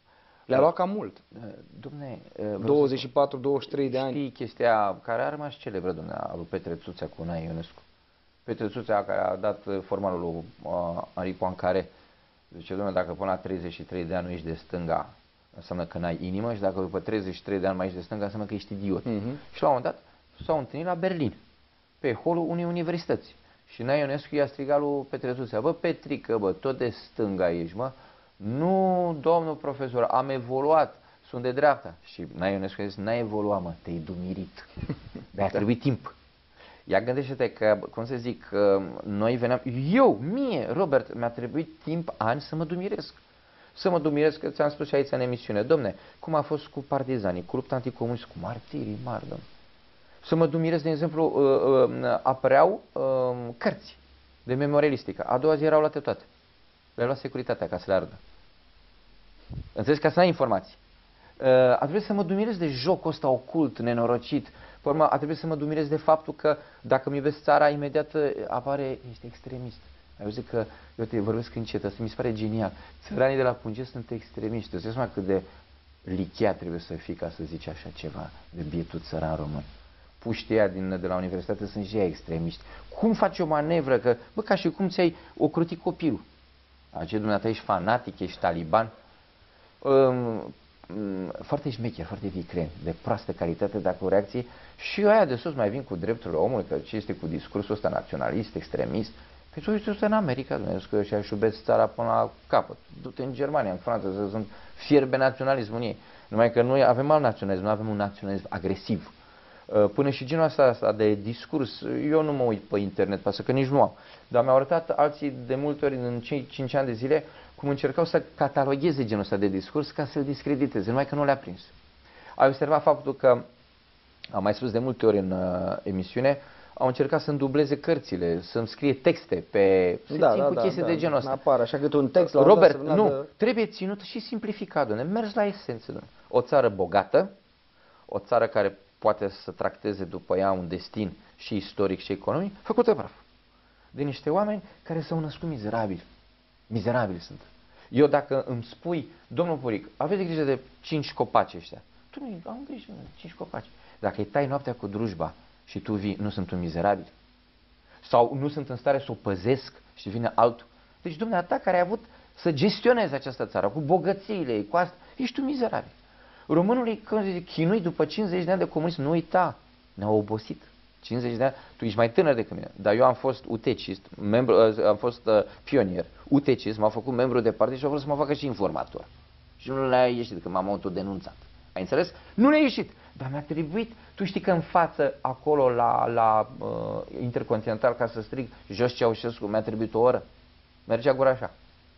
Le-a luat cam mult. Dom'le, douăzeci și patru douăzeci și trei de ani. Știi chestia care a rămas celebră, dom'le, a lui Petre Țuțea cu Nae Ionescu. Petre Țuțea, care a dat formalul lui uh, Henri Poincaré, zice, dom'le, dacă până la treizeci și trei de ani nu ești de stânga, înseamnă că n-ai inimă, și dacă după treizeci și trei de ani mai ești de stânga, înseamnă că ești idiot. Uh-huh. Și la un moment dat s-au întâlnit la Berlin, pe holul unei universități. Și Nae Ionescu i-a strigat lui Petre Țuțea, bă, Petrică, bă, tot de stânga ești, mă. Nu, domnul profesor, am evoluat, sunt de dreapta. Și Nae Ionescu a zis, n-ai evoluat, mă, te-ai dumirit. Mi-a trebuit timp. Ia gândește-te că, cum să zic, noi veneam, eu, mie, Robert, mi-a trebuit timp, ani să mă dumiresc. Să mă dumiresc, că ți-am spus și aici în emisiune, domne, cum a fost cu partizanii, cu lupta anticomunist, cu martirii mari, domne. Să mă dumiresc, de exemplu, apăreau cărți de memorialistică. A doua zi erau luate toate. Le-a luat securitatea ca să le ardă. Înțelegi? Ca să n-ai informații. A trebuit să mă dumiresc de jocul ăsta ocult, nenorocit. Pe urmă, a trebuit să mă dumiresc de faptul că dacă îmi iubesc țara, imediat apare, ești extremist. Ai auzit că, eu te vorbesc încet, asta mi se pare genial. Țăranii de la Punge sunt extremiști. Îți dai seama cât de lichea trebuie să fii ca să zici așa ceva de bietul țăran român. Puștii ăia din, de la universitate sunt și ei extremiști. Cum faci o manevră? Că, bă, ca și cum ți-ai ocrutit copilul. Ace, dumneata, ești fanatic, ești taliban. Um, foarte șmecher, foarte vicren, de proastă calitate, dacă o reacție. Și aia de sus mai vin cu drepturile omului, că ce este cu discursul ăsta naționalist, extremist. Păi tu ești în America, Dumnezeu, că și-aș iubesc țara până la capăt. Du-te în Germania, în Franța, să sunt fierbe naționalismul ei. Numai că noi avem alt naționalism, nu avem un naționalism agresiv. Până și genul ăsta de discurs, eu nu mă uit pe internet, pentru că nici nu am. Dar mi-au arătat alții de multe ori în cei cinci ani de zile cum încercau să catalogheze genul ăsta de discurs ca să-l discrediteze, numai că nu le-a prins. Ai observat faptul că, am mai spus de multe ori în uh, emisiune, au încercat să-mi dubleze cărțile, să-mi scrie texte pe... să da, țin da, cu chestii da, de genul ăsta. Apar așa cât un text la Robert, nu, de... trebuie ținut și simplificat, doamne, mers la esență, doamne. O țară bogată, o țară care poate să tracteze după ea un destin și istoric și economic, făcută praf. De niște oameni care s-au născut mizerabili. Mizerabili sunt. Eu dacă îmi spui, domnul Puric, aveți grijă de cinci copaci ăștia. Tu nu, am grijă de cinci copaci. Dacă îi tai noaptea cu drujba și tu vii, nu sunt un mizerabil? Sau nu sunt în stare să o păzesc și vine altul? Deci, dumneata care ai avut să gestionezi această țară cu bogățiile ei, cu asta, ești un mizerabil. Românului, când chinui după cincizeci de ani de comunism, nu uita, ne-au obosit. cincizeci de ani, tu ești mai tânăr decât mine, dar eu am fost utecist, membru, am fost uh, pionier, utecist, m-am făcut membru de partid și au vrut să mă facă și informator. Și nu le-a ieșit, că m-am autodenunțat. Ai înțeles? Nu le-a ieșit, dar mi-a trebuit, tu știi că în față, acolo, la, la uh, Intercontinental, ca să strig, jos Ceaușescu, mi-a trebuit o oră. Mergea gura așa.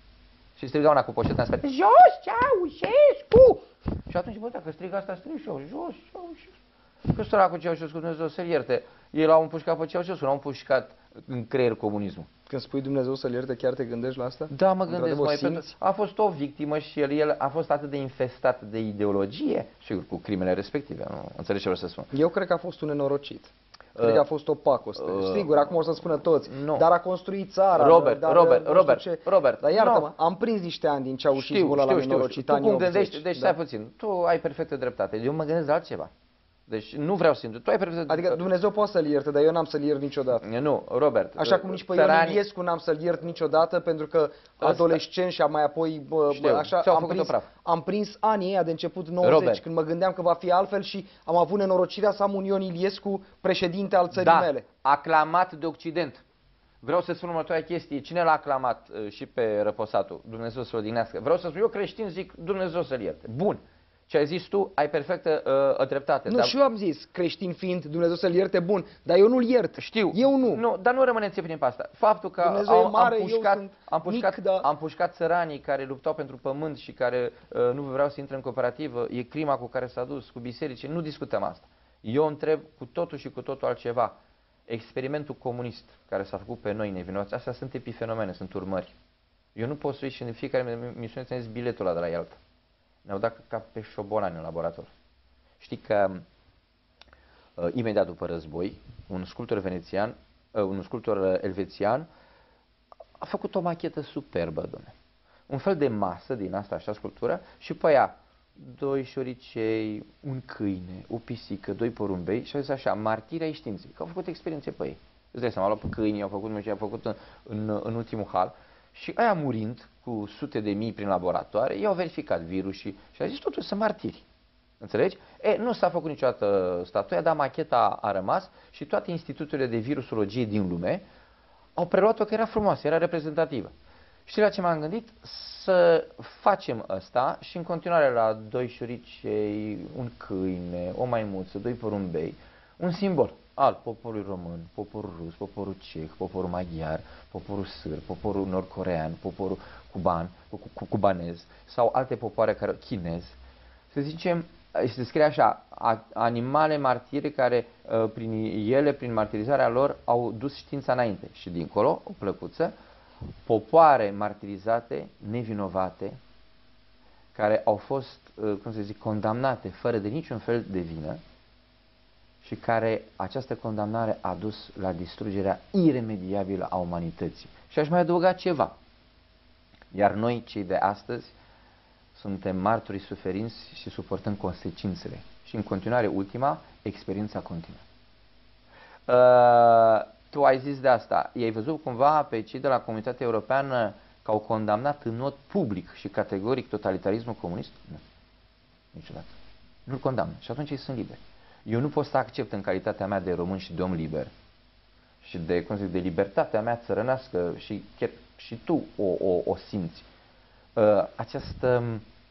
Și striga una cu poșeta în spate, jos Ceaușescu! Și atunci, bă, dacă strig asta, strig și eu, jos Ceaușescu. Că săracul Ceaușescu, Dumnezeu să-l ierte. Ei l-au împușcat pe Ceaușescu, l-au împușcat în creier comunismul. Când spui Dumnezeu să-l ierte, chiar te gândești la asta? Da, mă gândesc, mai pentru a fost o victimă și el, el a fost atât de infestat de ideologie, sigur, cu crimele respective, nu înțelegi ce vreau să spun. Eu cred că a fost un nenorocit. Cred uh, că a fost o pacoste. Uh, Sigur, acum o să spună toți, no. Dar a construit țara. Robert, dar, Robert, Robert, ce. Robert. Dar iartă-mă, no. Am prins niște ani din ceaușismul ăla nenorocit. Tu cum gândești, deci stai puțin, tu ai perfectă dreptate, eu mă gândesc la altceva. Deci nu vreau să tu ai perfectă. Adică Dumnezeu poate să-l ierte, dar eu n-am să-l iert niciodată. Nu, Robert. Așa cum nici pe Ion Iliescu n-am să-l iert niciodată, pentru că adolescent și mai apoi bă, Știu, așa am prins, am prins anii ăia de început nouăzeci, Robert. Când mă gândeam că va fi altfel și am avut nenorocirea să am un Ion Iliescu președinte al țării da, mele. Aclamat de Occident. Vreau să spun următoarea chestie. Cine l-a aclamat uh, și pe Răposatul? Dumnezeu să-l odihnească. Vreau să spun, eu creștin zic, Dumnezeu să-l ierte. Bun. Ce ai zis tu, ai perfectă uh, dreptate. Nu, dar... și eu am zis, creștin fiind, Dumnezeu să-l ierte, bun, dar eu nu-l iert. Știu. Eu nu. Nu, dar nu rămâne țepnim pe asta. Faptul că am, mare, am, pușcat, am, pușcat, mic, da. am pușcat țăranii care luptau pentru pământ și care uh, nu vreau să intre în cooperativă, e crima cu care s-a dus, cu biserici, nu discutăm asta. Eu întreb cu totul și cu totul altceva. Experimentul comunist care s-a făcut pe noi nevinovați, astea sunt epifenomene, sunt urmări. Eu nu pot să ieși în fiecare misiune să ies biletul ăla de la Ialta. Ne-au dat ca pe șobolani în laborator. Știi că uh, imediat după război, un sculptor venețian, uh, un sculptor elvețian a făcut o machetă superbă, dom'le. Un fel de masă din asta, așa, sculptură, și pe ea doi șoricei, un câine, o pisică, doi porumbei și au zis așa, martiri ai științei, că au făcut experiențe pe ei. Îți dai seama, au luat pe câinii, au făcut, nu știu, au făcut în, în, în ultimul hal și aia murind cu sute de mii prin laboratoare, i-au verificat virusii și au zis totuși sunt martiri. Înțelegi? E, nu s-a făcut niciodată statuia, dar macheta a rămas și toate institutele de virusologie din lume au preluat-o că era frumoasă, era reprezentativă. Știi la ce m-am gândit? Să facem ăsta și în continuare la doi șoricei, un câine, o maimuță, doi porumbei, un simbol al poporului român, poporul rus, poporul ceh, poporul maghiar, poporul sârb, poporul nord-corean, poporul cuban, cubanez sau alte popoare care chinez. Să zicem, se scrie așa, animale martire care prin ele, prin martirizarea lor, au dus știința înainte. Și dincolo, o plăcuță, popoare martirizate, nevinovate, care au fost, cum să zic, condamnate fără de niciun fel de vină și care această condamnare a dus la distrugerea iremediabilă a umanității. Și aș mai adăuga ceva. Iar noi, cei de astăzi, suntem martorii suferinți și suportăm consecințele. Și în continuare, ultima, experiența continuă. Uh, tu ai zis de asta. I-ai văzut cumva pe cei de la Comunitatea Europeană că au condamnat în mod public și categoric totalitarismul comunist? Nu. Niciodată. Nu-l condamnă. Și atunci ei sunt liberi. Eu nu pot să accept în calitatea mea de român și de om liber și de, cum zic, de libertatea mea țărănească și chiar și tu o, o, o simți. Uh, această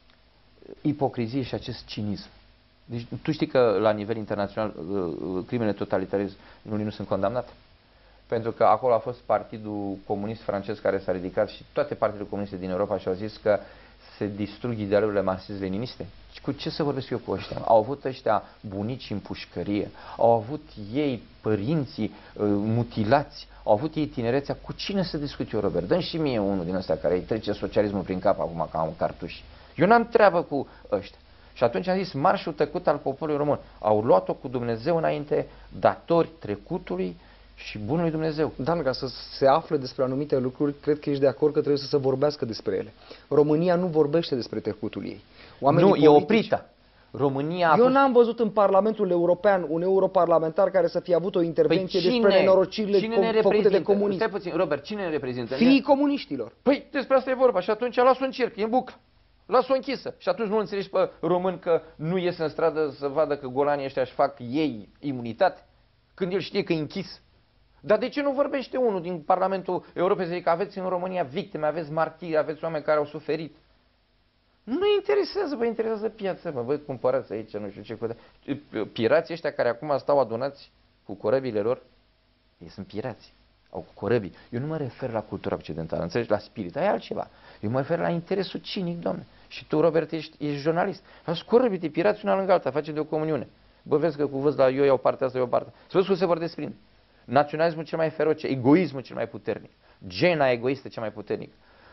ipocrizie și acest cinism. Deci, tu știi că la nivel internațional uh, crimele totalitarismului nu sunt condamnate? Pentru că acolo a fost Partidul Comunist francez care s-a ridicat și toate partidele comuniste din Europa și au zis că se distrug idealurile marxist-leniniste. Și cu ce să vorbesc eu cu ăștia? Au avut ăștia bunici în pușcărie, au avut ei părinții uh, mutilați, au avut ei tinerețea. Cu cine să discut eu, Robert? Dă-mi și mie unul din ăsta care îi trece socialismul prin cap acum ca un cartuș. Eu n-am treabă cu ăștia. Și atunci am zis, marșul tăcut al poporului român. Au luat-o cu Dumnezeu înainte, datori trecutului și bunului Dumnezeu. Dan, ca să se afle despre anumite lucruri, cred că ești de acord că trebuie să se vorbească despre ele. România nu vorbește despre trecutul ei. Oamenii nu, politici... e oprită. România Eu fost... n-am văzut în Parlamentul European un europarlamentar care să fie avut o intervenție păi cine, despre nenorocirile cine făcute de comunism. Stai puțin, Robert, cine ne reprezintă? Fiii comuniștilor. Păi despre asta e vorba și atunci lasă-o în circ, e în bucă. Lasă-o închisă. Și atunci nu înțelegi pe român că nu ies în stradă să vadă că golanii ăștia își fac ei imunitate, când el știe că e închis. Dar de ce nu vorbește unul din Parlamentul Europei să zic că aveți în România victime, aveți martiri, aveți oameni care au suferit? Nu interesează, vă interesează piața, mă, voi cumpărați aici, nu știu ce. Pirații ăștia care acum stau adunați cu corăbile lor, ei sunt pirați, au corăbii. Eu nu mă refer la cultura occidentală, înțelegi, la spirit, aia e altceva. Eu mă refer la interesul cinic, domne. Și tu, Robert, ești, ești jurnalist. Faci corăbii de pirați una lângă alta, face de o comuniune. Bă, vezi că cu văz la eu iau partea asta, eu partea. Să vezi cum se vor desprinde. Naționalismul cel mai feroce, egoismul cel mai puternic, gena egoistă cel mai puternic.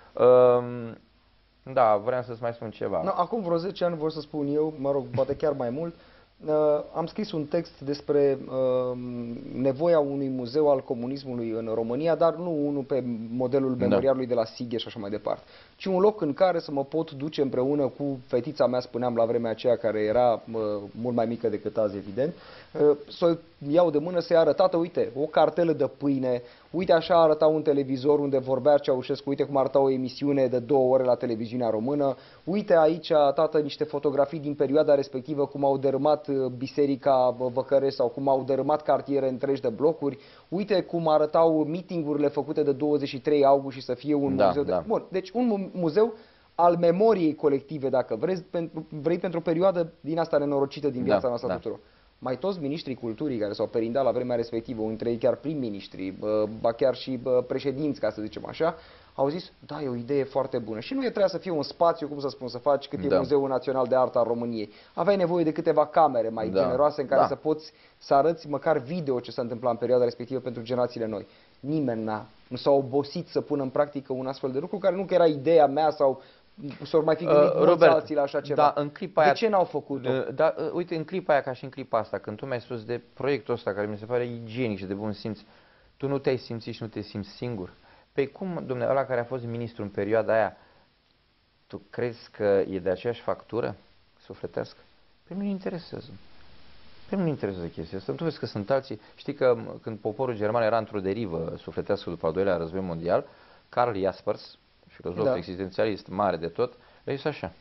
Um, Da, vreau să-ți mai spun ceva. No, acum vreo zece ani, vor să spun eu, mă rog, poate chiar mai mult, uh, am scris un text despre uh, nevoia unui muzeu al comunismului în România, dar nu unul pe modelul memorialului da. de la Sighe și așa mai departe, ci un loc în care să mă pot duce împreună cu fetița mea, spuneam la vremea aceea, care era uh, mult mai mică decât azi, evident, uh, să o iau de mână, să-i arăt, tată, uite, o cartelă de pâine, uite așa arăta un televizor unde vorbea Ceaușescu, uite cum arăta o emisiune de două ore la televiziunea română, uite aici, tată, niște fotografii din perioada respectivă, cum au dărâmat biserica Văcărești sau cum au dărâmat cartiere întregi de blocuri, uite cum arătau meetingurile făcute de douăzeci și trei august și să fie un da, muzeu de... Da. Bun, deci un muzeu al memoriei colective, dacă vrei, pentru, vrei pentru o perioadă din asta nenorocită din viața da, noastră da. tuturor. Mai toți miniștrii culturii care s-au perindat la vremea respectivă, dintre ei chiar prim-ministri, ba chiar și președinți, ca să zicem așa, au zis, da, e o idee foarte bună. Și nu e trebuia să fie un spațiu, cum să spun, să faci cât da. e Muzeul Național de Artă al României. Aveai nevoie de câteva camere mai da. generoase în care da. să poți să arăți măcar video ce s-a întâmplat în perioada respectivă pentru generațiile noi. Nimeni n-a, nu s-a obosit să pună în practică un astfel de lucru, care nu că era ideea mea sau s-or mai fi gândit uh, Robert, alții la așa ceva. Da, în clipa de aia, ce n-au făcut-o? Uh, da, uh, uite, în clipa aia, ca și în clipa asta, când tu mi-ai spus de proiectul ăsta, care mi se pare igienic și de bun simț, tu nu te-ai simțit și nu te simți singur. Păi cum, domnule, ăla care a fost ministru în perioada aia, tu crezi că e de aceeași factură? sufletească? Pe mine nu interesează. Pe mine nu interesează chestia asta. Tu vezi că sunt alții. Știi că când poporul german era într-o derivă sufletească după al doilea război mondial, Karl Jaspers, filozof da. existențialist mare de tot, le-a zis așa: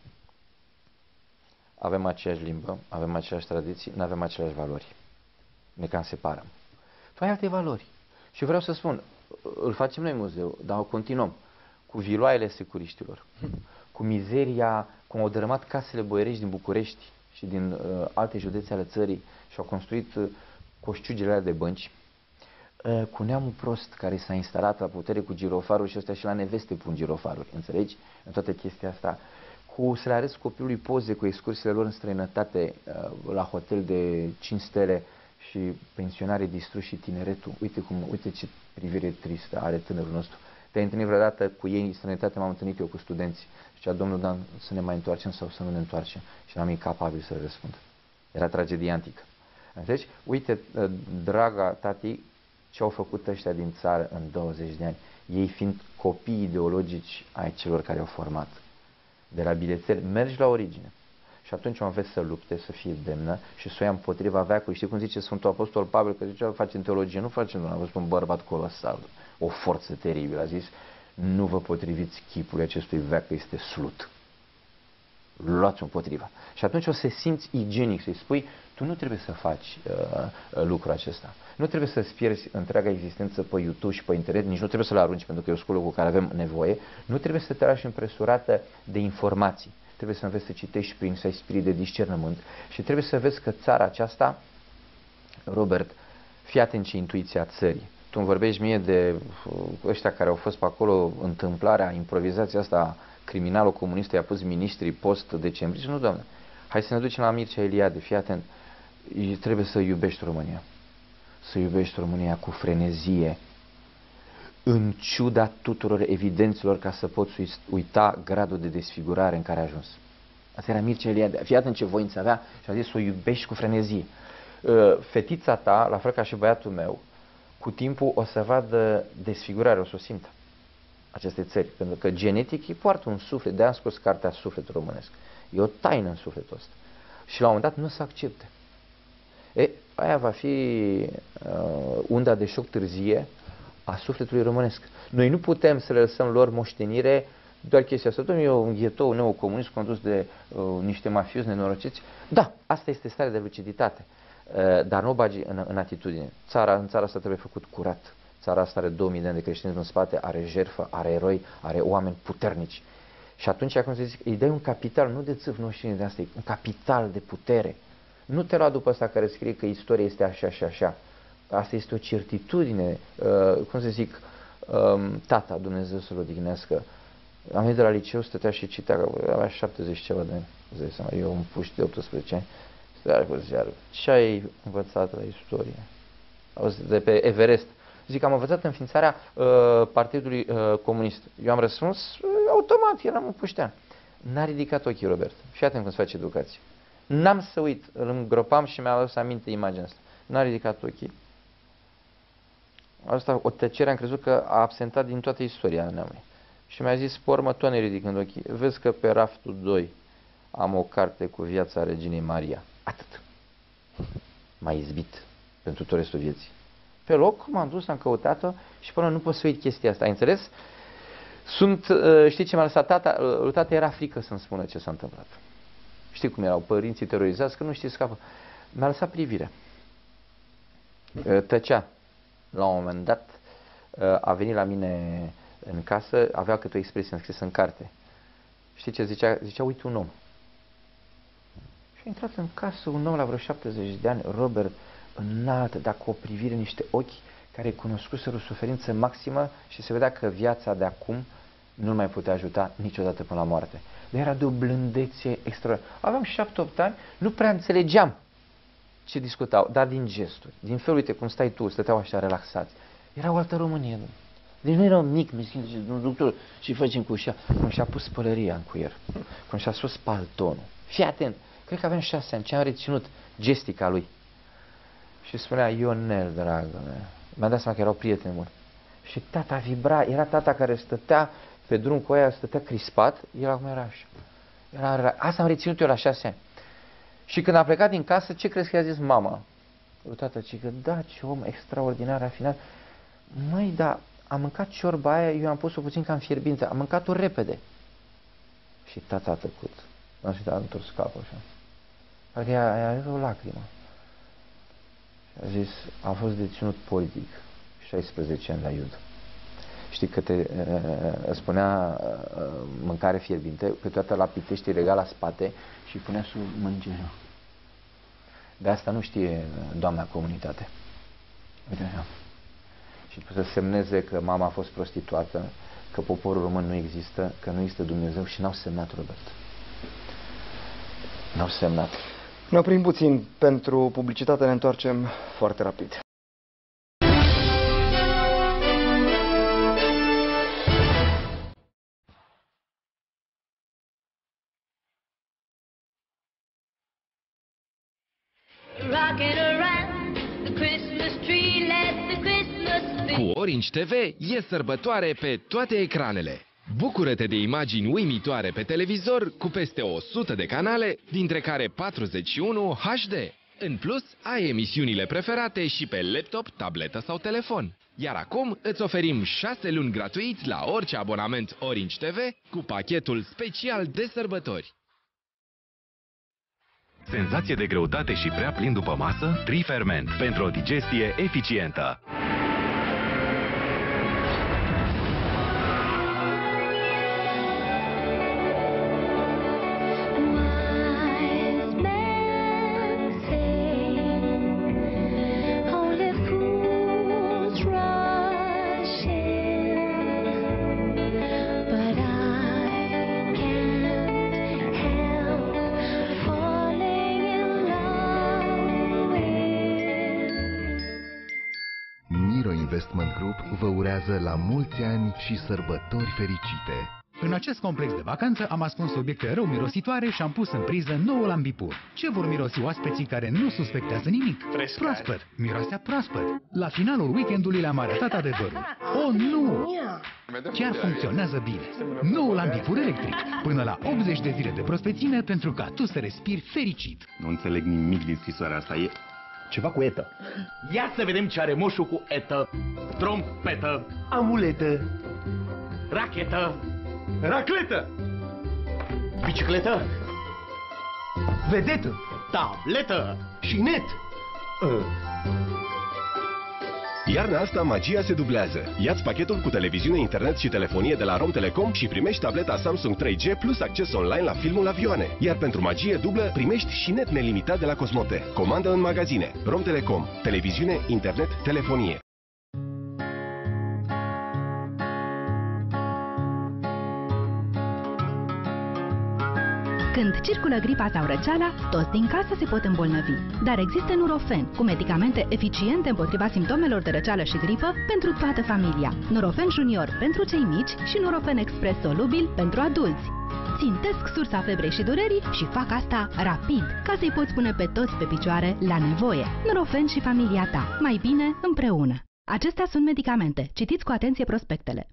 avem aceeași limbă, avem aceleași tradiții, nu avem aceleași valori. Ne cam separăm. Tu ai alte valori. Și vreau să spun, îl facem noi muzeu, dar o continuăm cu viloaiele securiștilor, cu mizeria, cum au dărâmat casele boierești din București și din uh, alte județe ale țării și au construit uh, coșciugele alea de bănci, uh, cu neamul prost care s-a instalat la putere cu girofarul și ăstea și la neveste pun girofaruri, înțelegi? În toată chestia asta. Cu să le arăți copilului poze cu excursiile lor în străinătate, uh, la hotel de cinci stele și pensionare distruși și tineretul. Uite, cum, uite ce privire tristă are tânărul nostru. Te-ai întâlnit vreodată cu ei în străinătate? M-am întâlnit eu cu studenți. Zicea: domnul Dan, să ne mai întoarcem sau să nu ne întoarcem? Și n-am incapabil să răspund. Era tragedie antică. Deci, uite, draga tati, ce au făcut ăștia din țară în douăzeci de ani. Ei fiind copii ideologici ai celor care au format. De la bilețel, mergi la origine. Și atunci o înveți să lupte, să fie demnă și să o ia împotriva veacului. Știi cum zice Sfântul Apostol Pavel? Că zicea: facem teologie, nu facem, nu. A văzut un bărbat colosal, o forță teribilă. A zis: nu vă potriviți chipului acestui veac, că este slut. Luați împotriva. Și atunci o să simți igienic, să-i spui: tu nu trebuie să faci uh, lucrul acesta. Nu trebuie să-ți pierzi întreaga existență pe YouTube și pe internet, nici nu trebuie să-l arunci, pentru că e o sculă cu care avem nevoie. Nu trebuie să te lași împresurată de informații. Trebuie să înveți să citești prin, să ai spirit de discernământ și trebuie să vezi că țara aceasta, Robert, fii atent ce intuiția țării. Tu îmi vorbești mie de ăștia care au fost pe acolo, întâmplarea, improvizația asta, criminalul comunist i-a pus ministrii post-decembrie. Nu, doamne, hai să ne ducem la Mircea Eliade, fii atent. Trebuie să iubești România. Să iubești România cu frenezie, în ciuda tuturor evidențelor, ca să poți uita gradul de desfigurare în care a ajuns. Asta era Mircea Eliade. Fii atent ce voință avea și a zis să o iubești cu frenezie. Fetița ta, la fel ca și băiatul meu, cu timpul o să vadă desfigurare, o să o simtă aceste țări. Pentru că genetic îi poartă un suflet, de-aia am scos cartea Sufletul Românesc. E o taină în sufletul ăsta. Și la un moment dat nu se accepte. E, aia va fi uh, unda de șoc târzie a sufletului românesc. Noi nu putem să le lăsăm lor moștenire doar chestia asta. Dom'le, e un ghetou neocomunist condus de uh, niște mafiozi nenorociți. Da, asta este starea de luciditate. Uh, dar nu o bagi în, în atitudine. Țara, în țara asta trebuie făcut curat. Țara asta are două mii de ani de creștinism în spate, are jertfă, are eroi, are oameni puternici. Și atunci, cum să zic, îi dai un capital, nu de țâf, nu știu de asta, un capital de putere. Nu te lua după asta care scrie că istoria este așa și așa. Asta este o certitudine, uh, cum să zic, um, tata, Dumnezeu să-l odihnească. Am venit de la liceu, stătea și citea, avea șaptezeci ceva de ani, îți dai seama, eu un puș de optsprezece ani, stătea cu ziară. Ce ai învățat la istorie? Auzi, de pe Everest. Zic, am învățat înființarea uh, Partidului uh, Comunist. Eu am răspuns, uh, automat, eram un puștean. N-a ridicat ochii, Robert. Fii atent cum se face educație. N-am să uit, îl îngropam și mi-a adus aminte imaginea asta. N-a ridicat ochii. Asta, o tăcere, am crezut că a absentat din toată istoria neamului. Și mi-a zis, pe urmă, tot ne ridicând ochii, vezi că pe raftul doi am o carte cu viața reginei Maria. Atât. M-a izbit pentru tot restul vieții. Pe loc m-am dus, am căutat-o și până nu pot să uit chestia asta. Ai înțeles? Sunt, știi ce mi-a lăsat tata? Lui tata era frică să-mi spună ce s-a întâmplat. Știi cum erau părinții terorizați, că nu știi scapă. Mi-a lăsat privirea. Tăcea. La un moment dat a venit la mine în casă, avea câte o expresie înscrisă în carte. Știi ce zicea? Zicea, uite un om. Și a intrat în casă un om la vreo șaptezeci de ani, Robert, înalt, dar cu o privire, niște ochi care cunoscuseră o suferință maximă și se vedea că viața de acum nu mai putea ajuta niciodată până la moarte. Dar era de o blândețe extraordinară. Aveam șapte opt ani, nu prea înțelegeam ce discutau, dar din gesturi, din felul, uite cum stai tu, stăteau așa relaxați. Era o altă Românie. Nu? Deci nu era un mic, meschin, zice, un doctor, și facem cu ușa, cum și-a pus pălăria în cuier, cum și-a sus paltonul. Fii atent, cred că aveam șase ani, ce am reținut gestica lui. Și spunea, Ionel, dragă mea, mi-am dat seama că erau prieteni mulți. Și tata vibra, era tata care stătea pe drum cu aia, stătea crispat, el acum era așa. Era, asta am reținut eu la șase ani. Și când a plecat din casă, ce crezi că i-a zis mama? Tata, ci că da, ce om extraordinar, rafinat. Măi, da, am mâncat ciorba aia, eu am pus-o puțin ca în fierbință, am mâncat-o repede. Și tata a tăcut. Am și a întors capul așa. Parcă i-a ales o lacrimă. Și a zis, a fost deținut politic, șaisprezece ani la iud. Știi că te uh, spunea uh, mâncare fierbinte, câteodată la Pitești lega la spate și punea sub mângeră. De asta nu știe doamna comunitate. Uite așa. Și să semneze că mama a fost prostituată, că poporul român nu există, că nu există Dumnezeu și n-au semnat, Robert. N-au semnat. Ne oprim puțin pentru publicitate, ne întoarcem foarte rapid. Cu Orange T V e sărbătoare pe toate ecranele. Bucură-te de imagini uimitoare pe televizor cu peste o sută de canale, dintre care patruzeci și unu H D. În plus, ai emisiunile preferate și pe laptop, tabletă sau telefon. Iar acum îți oferim șase luni gratuiți la orice abonament Orange T V cu pachetul special de sărbători. Senzație de greutate și prea plin după masă? Triferment, pentru o digestie eficientă. Investment Group vă urează la mulți ani și sărbători fericite. În acest complex de vacanță am ascuns obiecte rău mirositoare și am pus în priză noul ambipur. Ce vor mirosi oaspeții care nu suspectează nimic? Frescare. Proaspăt, miroasea proaspăt. La finalul weekendului le-am arătat adevărul. Oh, nu! Chiar funcționează bine. Noul ambipur electric. Până la optzeci de zile de prospețime pentru ca tu să respiri fericit. Nu înțeleg nimic din scrisoarea asta. E ceva cu etă. Ia să vedem ce are moșul cu etă. Trompetă, amuletă, rachetă, racletă, bicicletă, vedetă, tabletă și net. Iarna asta magia se dublează. Ia-ți pachetul cu televiziune, internet și telefonie de la Romtelecom și primești tableta Samsung trei G plus acces online la filmul Avioane. Iar pentru magie dublă primești și net nelimitat de la Cosmote. Comandă în magazine. Romtelecom. Televiziune, internet, telefonie. Când circulă gripa sau răceala, toți din casă se pot îmbolnăvi. Dar există Nurofen, cu medicamente eficiente împotriva simptomelor de răceală și gripă pentru toată familia. Nurofen Junior pentru cei mici și Nurofen Express solubil pentru adulți. Țintesc sursa febrei și durerii și fac asta rapid, ca să-i poți pune pe toți pe picioare la nevoie. Nurofen și familia ta, mai bine împreună. Acestea sunt medicamente. Citiți cu atenție prospectele.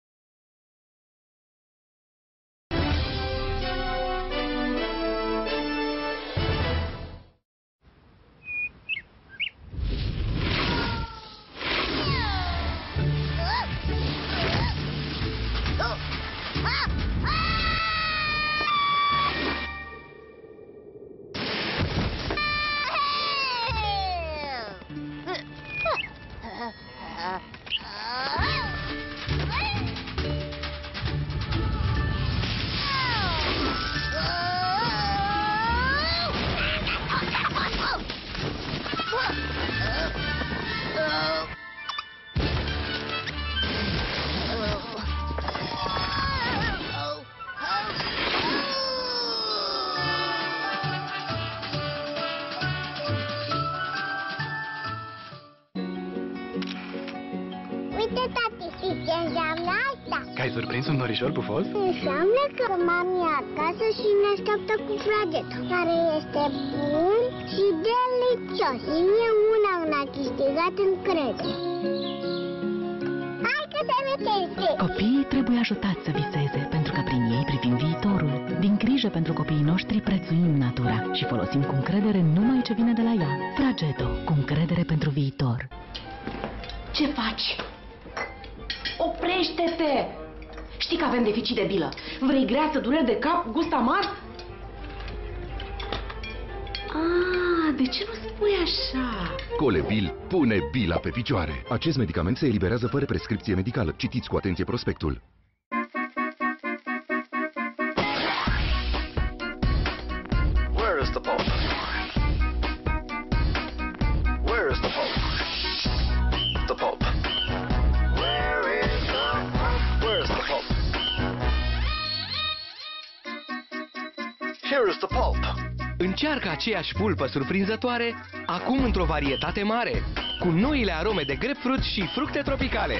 Uite, tati, știi ce înseamnă asta? Că ai surprins un norișor pufos? Înseamnă că mami e acasă și ne așteaptă cu fragetul, care este bun și delicios. Și mie una n-a câștigat încredere. Hai că te metezi! Copiii trebuie ajutați să viseze, pentru că că prin ei privim viitorul. Din grijă pentru copiii noștri prețuim natura și folosim cu încredere numai ce vine de la ea. Fragedo, cu încredere pentru viitor. Ce faci? Oprește-te! Știi că avem deficit de bilă. Vrei greață, dureri de cap, gust amar? Ah, de ce nu spui așa? Colevil pune bila pe picioare. Acest medicament se eliberează fără prescripție medicală. Citiți cu atenție prospectul. Where is the Pope? Where is the Pope? The Pope. Where is the Pope? Where is the Pope? Here is the Pope. Încearcă aceeași pulpă surprinzătoare, acum într-o varietate mare, cu noile arome de grapefruit și fructe tropicale.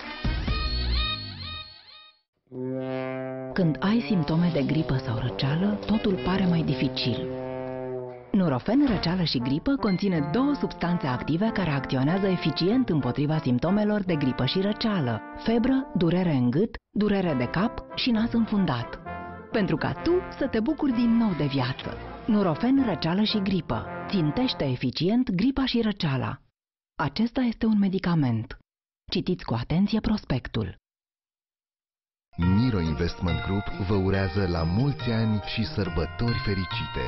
Când ai simptome de gripă sau răceală, totul pare mai dificil. Nurofen, răceală și gripă conține două substanțe active care acționează eficient împotriva simptomelor de gripă și răceală: febră, durere în gât, durere de cap și nas înfundat. Pentru ca tu să te bucuri din nou de viață. Nurofen, răceală și gripă. Țintește eficient gripa și răceala. Acesta este un medicament. Citiți cu atenție prospectul. Miro Investment Group vă urează la mulți ani și sărbători fericite.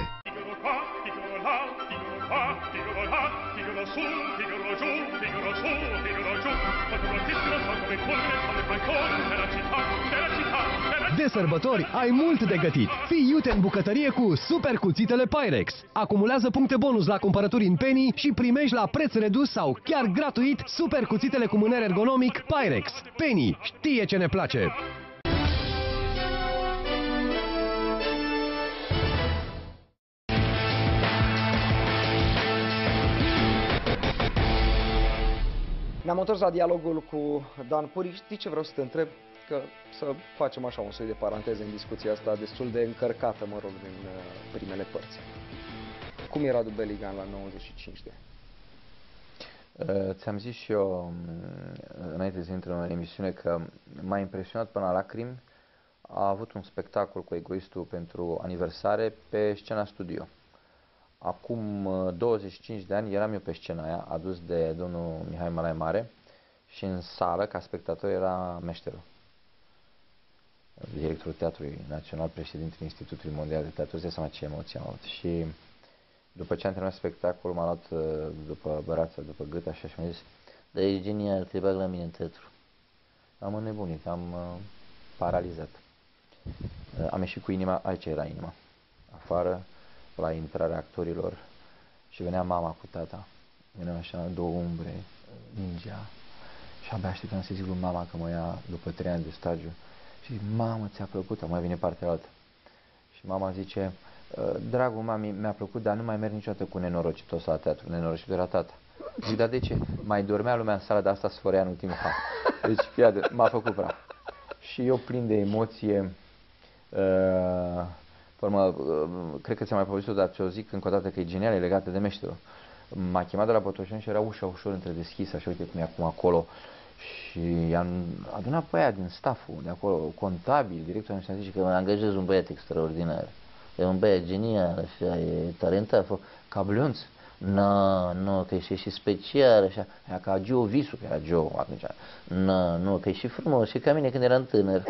De sărbători ai mult de gătit. Fii iute în bucătărie cu super cuțitele Pyrex. Acumulează puncte bonus la cumpărături în Penny și primești la preț redus sau chiar gratuit super cuțitele cu mâner ergonomic Pyrex. Penny știe ce ne place. Ne-am întors la dialogul cu Dan Puric. Știi ce vreau să te întreb? Că să facem așa un soi de paranteze în discuția asta destul de încărcată, mă rog, din uh, primele părți. Cum era Radu Beligan la nouăzeci și cinci de ani? Uh, Ți-am zis și eu, înainte să intru în emisiune, că m-a impresionat până la lacrimi. A avut un spectacol cu Egoistul pentru aniversare pe scena studio. Acum douăzeci și cinci de ani eram eu pe scena aia, adus de domnul Mihai Malai Mare, și în sală, ca spectator, era meșterul, directorul Teatrului Național, președintele Institutului Mondial de Teatru. Îți dai seama ce emoție am avut. Și după ce am terminat spectacolul, m-a luat după brață, după gât, așa, și mi-a zis: dar e genial, te bag la mine în teatru. Am înnebunit, am uh, paralizat. Uh, am ieșit cu inima, aici era inima, afară, la intrarea actorilor, și venea mama cu tata. Veneau așa două umbre, ninja. Și abia așteptam să zic lui mama că mă ia după trei ani de stagiu. Și zic: mamă, ți-a plăcut? Am mai venit partea altă. Și mama zice: dragul mami, mi-a plăcut, dar nu mai merg niciodată cu nenorocitul ăsta la teatru. Nenorocitul era tata. Zic: dar de ce? Mai dormea lumea în sală, de asta sfărea în ultimul pas. Deci, fiat, m-a făcut praf. Și eu, plin de emoție, uh, Urmă, cred că ți-am mai povestit, dar ți-o zic încă o dată că e genial, e legată de meșterul. M-a chemat de la Botoșani și era ușa ușor întredeschisă, așa, uite cum e acum acolo. Și i-am adunat pe aia din stafful de acolo, contabil, directorul, și am zis că mă angajez un băiat extraordinar. E un băiat genial, așa, e talentat, cablionț. Nu, nu, că e și, și special, așa, aia ca Gio Visu, că era Gio atunci. Nu, nu, că e și frumos, și ca mine când eram tânăr.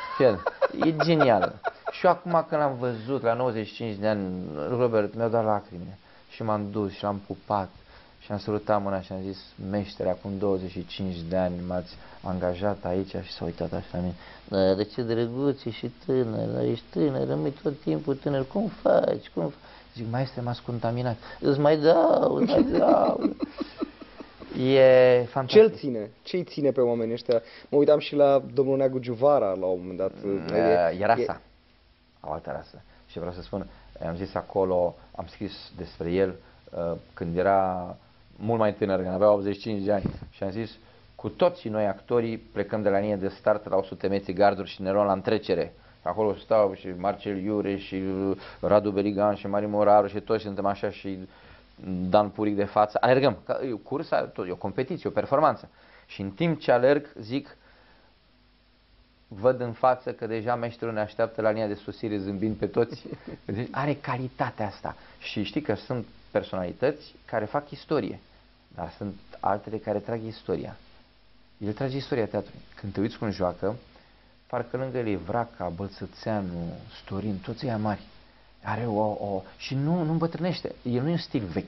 E genial. Și eu acum când l-am văzut la nouăzeci și cinci de ani, Robert, mi-au dat lacrime și m-am dus și l-am pupat și am sărutat mâna și am zis: meștere, acum douăzeci și cinci de ani m-ați angajat aici. Și s-a uitat așa la mine: da, de ce drăguț, și tânăr, dar ești tânăr, rămâi tot timpul tânăr, cum faci? Cum faci? Zic: maestre, m-ați contaminat. Îți mai dau, îți mai dau. E fantastic. Ce-l ține? Ce-i ține pe oamenii ăștia? Mă uitam și la domnul Neagu Giuvara la un moment dat. E, e rasa. O altă rasă. Și vreau să spun, am zis acolo, am scris despre el uh, când era mult mai tânăr, când avea optzeci și cinci de ani. Și am zis: cu toții noi actorii plecăm de la linie de start la o sută metri garduri și ne luăm la întrecere. Acolo stau și Marcel Iure și Radu Beligan și Mari Moraru și toți suntem așa, și Dan Puric de față. Alergăm. E o cursă, e o competiție, o performanță. Și în timp ce alerg, zic: văd în față că deja meșterul ne așteaptă la linia de sosire zâmbind pe toți. Deci are calitatea asta. Și știi că sunt personalități care fac istorie, dar sunt altele care trag istoria. El trage istoria teatrului. Când te uiți cum joacă, parcă lângă el e Vraca, Bălțățeanu, Storin, toți ăia mari. Are o, o... și nu, nu îmbătrânește. El nu e un stil vechi.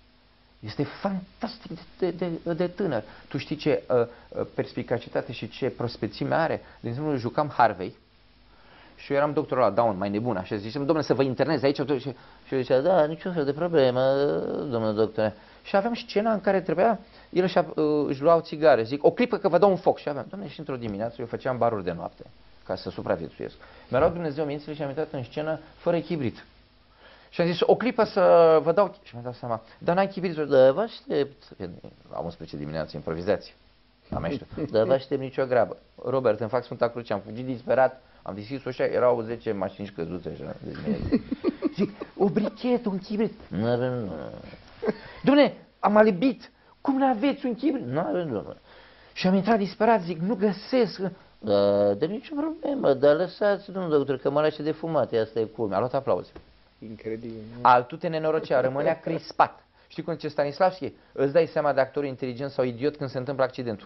Este fantastic de, de, de, de tânăr. Tu știi ce uh, perspicacitate și ce prospețime are? De exemplu, jucam Harvey și eu eram doctorul la Down, mai nebun, așa zicem, domnule, să vă internez aici. Și, și eu zicea, da, niciun fel de problemă, domnule doctore. Și aveam scena în care trebuia, el își, uh, își lua o țigară, zic, o clipă că vă dau un foc. Și aveam, domnule, și într-o dimineață eu făceam baruri de noapte ca să supraviețuiesc. Mi-a luat Dumnezeu mințile și am intrat în scenă fără echibrit. Și am zis, o clipă să vă dau... Și mi-am dat seama, dar n-ai chibritul? Da, vă aștept. La unsprezece dimineață, improvizație. Am meșter. Da, vă aștept nicio grabă. Robert, îmi fac Sfânta Cruce, am fugit disperat, am deschis ușa, erau zece mașini căzute așa. Deci, zic, o brichetă, un chibrit. Nu avem... Dom'le, am alibit. Cum n-aveți un chibrit? Nu avem, dom'le. Și am intrat disperat, zic, nu găsesc. Da, de nicio problemă, dar lăsați, domnul doctor, că mă lași de fumat, asta e culmea. A luat aplauze. Incredibil. Altul te nenorocea, rămânea crispat. Știi cum zice Stanislavski? Îți dai seama de actor inteligent sau idiot când se întâmplă accidentul.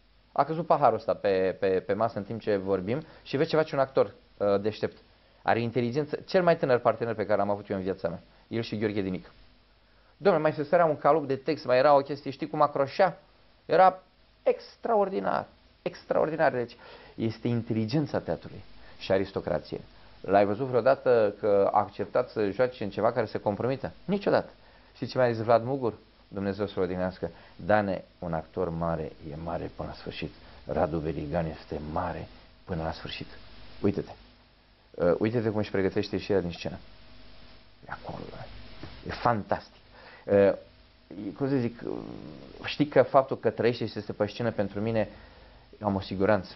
A căzut paharul ăsta pe, pe, pe masă în timp ce vorbim și vezi ce face un actor uh, deștept. Are inteligență, cel mai tânăr partener pe care l-am avut eu în viața mea. El și Gheorghe Dinică. Dom'le, mai se sărea un calup de text, mai era o chestie, știi cum acroșea? Era extraordinar, extraordinar. Deci este inteligența teatrului și aristocrație. L-ai văzut vreodată că a acceptat să joace în ceva care se compromită? Niciodată. Știi ce mi-a zis Vlad Mugur? Dumnezeu să-l odihnească. Dane, un actor mare e mare până la sfârșit. Radu Beligan este mare până la sfârșit. Uite-te. Uh, uite-te cum își pregătește ieșirea din scenă. E acolo. E fantastic. Uh, cum să zic, uh, știi că faptul că trăiește și este pe scenă pentru mine, am o siguranță.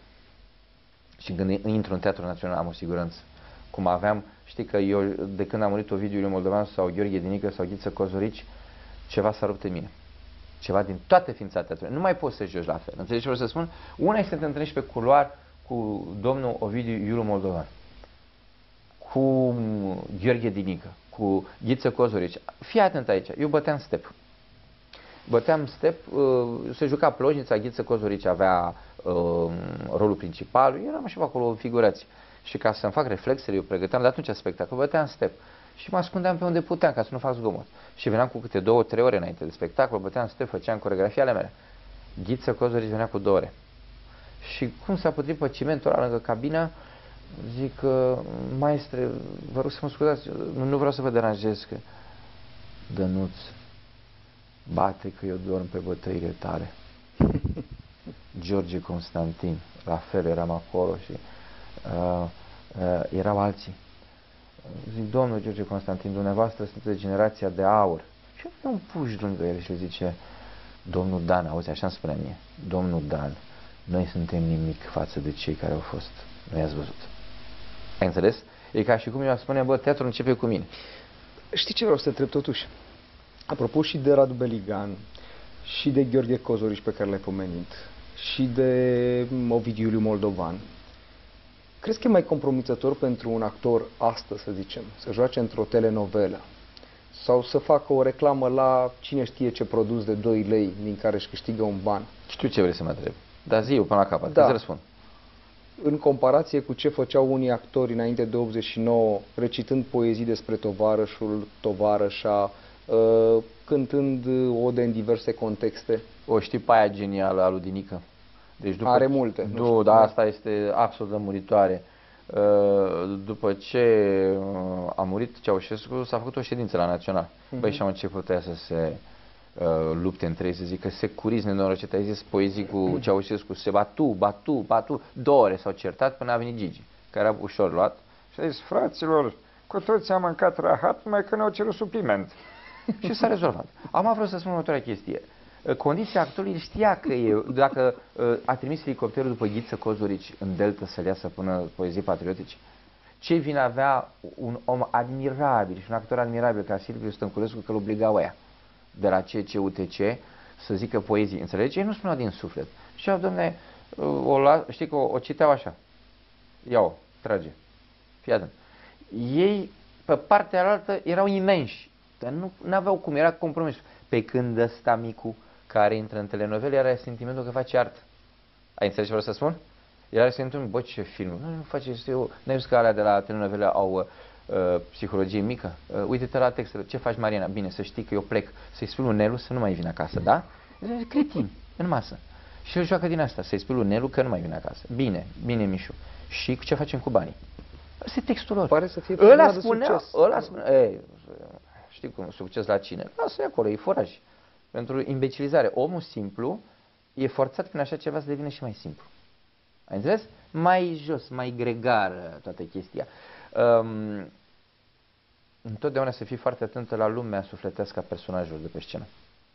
Și când intru în Teatrul Național am o siguranță. Cum aveam, știi că eu, de când am murit Ovidiu Iuliu Moldovan sau Gheorghe Dinică sau Ghiță Cozorici, ceva s-a rupt în mine. Ceva din toate ființa teatrului. Nu mai poți să joci la fel. Înțelegi ce vreau să spun? Una este să te întâlnești pe culoar cu domnul Ovidiu Iuliu Moldovan, cu Gheorghe Dinică, cu Ghiță Cozorici. Fii atent aici. Eu băteam step. Băteam step, uh, se juca Plojnița, Ghiță Cozorici avea uh, rolul principal, eu eram așa acolo în figurație. Și ca să-mi fac reflexele, eu pregăteam de atunci spectacol, băteam step. Și mă ascundeam pe unde puteam ca să nu fac zgomot. Și veneam cu câte două, trei ore înainte de spectacol, băteam step, făceam coreografia ale mele. Ghiță Cozorici venea cu două ore. Și cum s-a putrit pe cimentul ăla lângă cabina, zic, maestre, vă rog să mă scuzați, nu vreau să vă deranjez, că Dănuț, bate că eu dorm pe bătăile tale. George Constantin, la fel eram acolo și uh, uh, erau alții. Zic, domnul George Constantin, dumneavoastră sunteți generația de aur. Și eu un puș lângă el și zice, domnul Dan, auzi, așa îmi spunea mie, domnul Dan, noi suntem nimic față de cei care au fost. Nu i-ați văzut. Ai înțeles? E ca și cum eu aș spune, bă, teatrul începe cu mine. Știi ce vreau să te întreb totuși? Apropo și de Radu Beligan, și de Gheorghe Cozorici pe care l-ai pomenit, și de Ovidiu Iuliu Moldovan, crezi că e mai compromițător pentru un actor astăzi, să zicem, să joace într-o telenovelă sau să facă o reclamă la cine știe ce produs de doi lei din care își câștigă un ban? Știu ce vrei să mă întreb, dar zi eu până la capăt, da. Îți răspund. În comparație cu ce făceau unii actori înainte de optzeci și nouă, recitând poezii despre tovarășul, tovarășa, uh, cântând ode în diverse contexte. O știi pe aia genială a lui Dinică? Deci după, are multe. Nu, știu, dar asta este absolut lămuritoare. După ce a murit Ceaușescu, s-a făcut o ședință la Național. Uh-huh. Băi, și am început aia să se uh, lupte între ei, să zică securiți nenorocit. Ai zis poezii cu Ceaușescu, se batu, batu, batu. Două ore s-au certat până a venit Gigi, care a ușor luat. Și a zis, fraților, cu toți am mâncat rahat, numai că ne-au cerut supliment. Și s-a rezolvat. Am vrut să spun următoarea chestie. Condiția actorului știa că e, dacă uh, a trimis elicopterul după Ghiță Cozorici în Delta să le să pună poezii patriotice, ce vine avea un om admirabil și un actor admirabil ca Silviu Stănculescu, că îl obligau aia de la C C U T C să zică poezii, înțelegi? Ei nu spuneau din suflet. Și au, domne, o la, știi că o, o citeau așa. Ia-o, trage. Fii atent. Ei, pe partea altă, erau imensi, dar nu aveau cum, era compromis. Pe când ăsta micu, care intră în telenovele, era sentimentul că face artă. Ai înțeles ce vreau să spun? Era sentimentul, bă, ce film, nu, nu face, este eu, n-ai văzut că alea de la telenovele au uh, psihologie mică? Uh, uite-te la textele, ce faci, Mariana? Bine, să știi că eu plec, să-i spui lui Nelu să nu mai vină acasă, da? Cretin, în masă. Și el joacă din asta, să-i spui lui Nelu că nu mai vine acasă. Bine, bine, Mișu. Și ce facem cu banii? Asta e textul lor. Pare să fie ăla spunea, ăla spunea, ei, știi cum, succes la cine? Lasă-i acolo, e foraj. Pentru imbecilizare. Omul simplu e forțat prin așa ceva să devină și mai simplu. Ai înțeles? Mai jos, mai gregar toată chestia. Um, întotdeauna să fii foarte atentă la lumea sufletească a personajelor de pe scenă.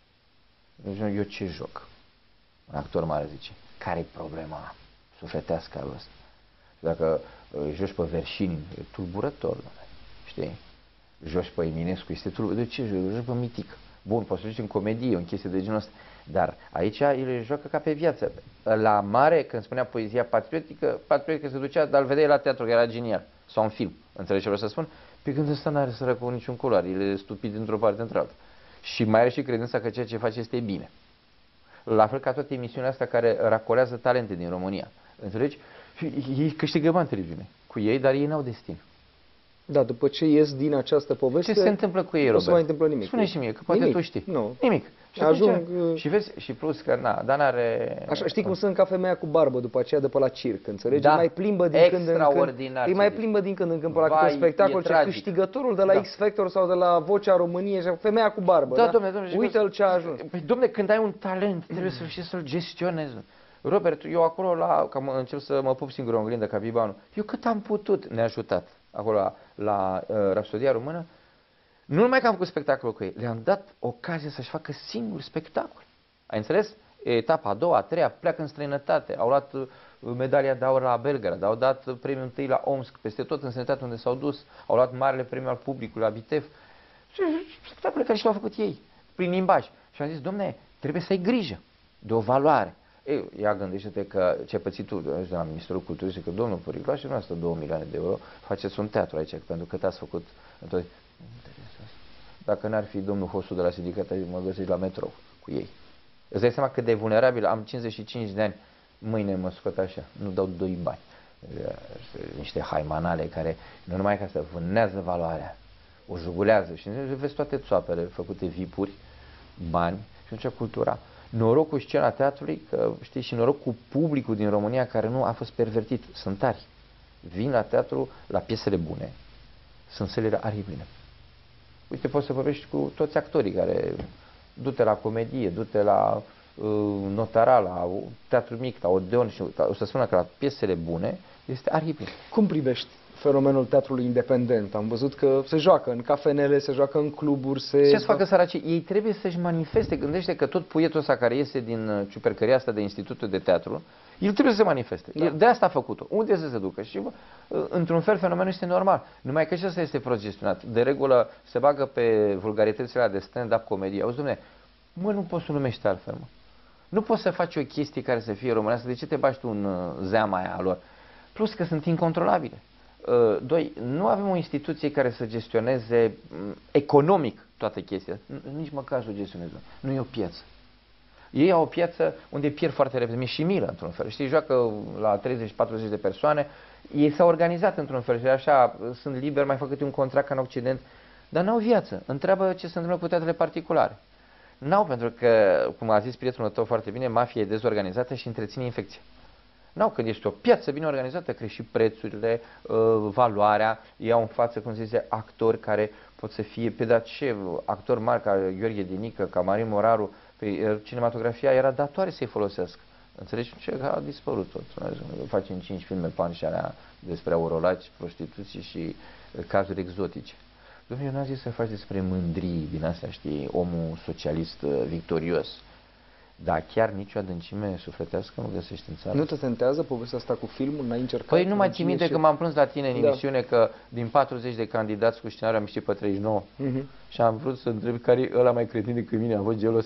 Eu ce joc? Un actor mare zice, care-i problema sufletească a lui ăsta? Dacă îi joci pe Verșinin, e tulburător, știi? Joci pe Eminescu, este tulburător. De ce joci? Joci pe Mitic. Bun, poți să joci în comedie, o chestie de genul ăsta. Dar aici el joacă ca pe viață. La mare, când spunea poezia patriotică, patriotică se ducea, dar îl vedeai la teatru, că era genial. Sau în film. Înțelegi ce vreau să spun? Pe când ăsta n-are sărăcul niciun culoar. El e stupid dintr-o parte într-alta. Și mai are și credința că ceea ce face este bine. La fel ca toate emisiunile astea care racolează talente din România. Înțelegi? Ei câștigă bani televiziune cu ei, dar ei n-au destin. Da, după ce ies din această poveste... Ce se întâmplă cu ei, Robert? Nu se mai întâmplă nimic. Spune și mie, că poate nimic. tu știi. Nu. Nimic. Și, Ajung... atunci, și vezi, și plus că, na, dar n-are... Așa, știi cum sunt ca femeia cu barbă după aceea de pe la circ, înțelegi? Da. Îi mai plimbă din când în când. Îi mai plimbă din când în când pe la câte spectacol, ce câștigătorul de la da. X Factor sau de la Vocea României, femeia cu barbă, da? Da, domne, domne. Uite-l ce a ajuns. Păi, domne, când ai un talent, trebuie să știi să-l gestionezi. Robert, eu acolo, la, că încerc să mă pup singur în oglindă ca Bibanu, eu cât am putut ne-a ajutat acolo la, la uh, Rapsodia Română, nu numai că am făcut spectacol cu ei, le-am dat ocazia să-și facă singur spectacol. Ai înțeles? Etapa a doua, a treia, pleacă în străinătate, au luat uh, medalia de aur la Belgrad, au dat uh, premiul întâi la Omsk, peste tot în străinătate unde s-au dus, au luat marele premiu al publicului la Bitef. Spectacole care și le-au făcut ei, prin limbaj. Și am zis, domne, trebuie să ai grijă de o valoare. Ei, ia gândește-te că ce pățit tu de la Ministerul Culturii, zice că domnul Păric, luați și noastră două milioane de euro, faceți un teatru aici, pentru că te-ați făcut. Dacă n-ar fi domnul Hosu de la sindicat, mă găsești la metrou cu ei. Îți dai seama cât de vulnerabil, am cincizeci și cinci de ani, mâine mă scot așa, nu dau doi bani. Niște haimanale care nu numai ca să vânează valoarea, o jugulează și vezi toate țoapele făcute vipuri, bani și atunci cultura. Noroc cu scena teatrului, că știi, și noroc cu publicul din România care nu a fost pervertit. Sunt tari. Vin la teatru, la piesele bune. Sunt sălile aripline. Uite, poți să vorbești cu toți actorii care du-te la comedie, du-te la uh, notaral, la teatru mic, la Odeon și o să spună că la piesele bune este ariplin. Cum privești fenomenul teatrului independent? Am văzut că se joacă în cafenele, se joacă în cluburi, se... Ce să facă săracii? Ei trebuie să-și manifeste. Gândește că tot puietul ăsta care iese din ciupercăria asta de Institutul de Teatru, el trebuie să se manifeste. Da. De asta a făcut-o. Unde să se ducă? Și într-un fel fenomenul este normal. Numai că și asta este prost gestionat. De regulă se bagă pe vulgaritățile de stand-up comedie. Auzi, dom'le, mă, nu poți să numești altfel, mă. Nu poți să faci o chestie care să fie românească. De ce te bagi tu în zeama aia a lor? Plus că sunt incontrolabile. Doi, nu avem o instituție care să gestioneze economic toată chestia. Nici măcar să o gestioneze. Nu e o piață. Ei au o piață unde pierd foarte repede. Mi-e și milă, într-un fel. Știi, joacă la treizeci patruzeci de persoane. Ei s-au organizat într-un fel și așa sunt liberi, mai fac câte un contract ca în Occident, dar n-au viață. Întreabă ce se întâmplă cu teatrele particulare. N-au, pentru că, cum a zis prietenul tău foarte bine, mafia e dezorganizată și întreține infecția. N-au, când ești o piață bine organizată, crești și prețurile, uh, valoarea, iau în față, cum se zice, actori care pot să fie, pe dat ce, actori mari ca Gheorghe Dinică, ca Marin Moraru, pe cinematografia era datoare să-i folosească. Înțelegi? Ce a dispărut tot. Facem cinci filme pe an și alea despre aurolaci, prostituții și cazuri exotice. Dom'le, eu n-am zis să faci despre mândrii din astea, știi, omul socialist victorios. Dar chiar nicio adâncime sufletească nu găsești în țară. Nu te tentează povestea asta cu filmul? N-ai încercat? Păi nu mai ții minte și... că m-am plâns la tine în da. emisiune că din patruzeci de candidați cu scenariu am ieșit pe treizeci și nouă. Uh-huh. Și am vrut să întreb care e ăla mai cretin decât mine, am fost gelos.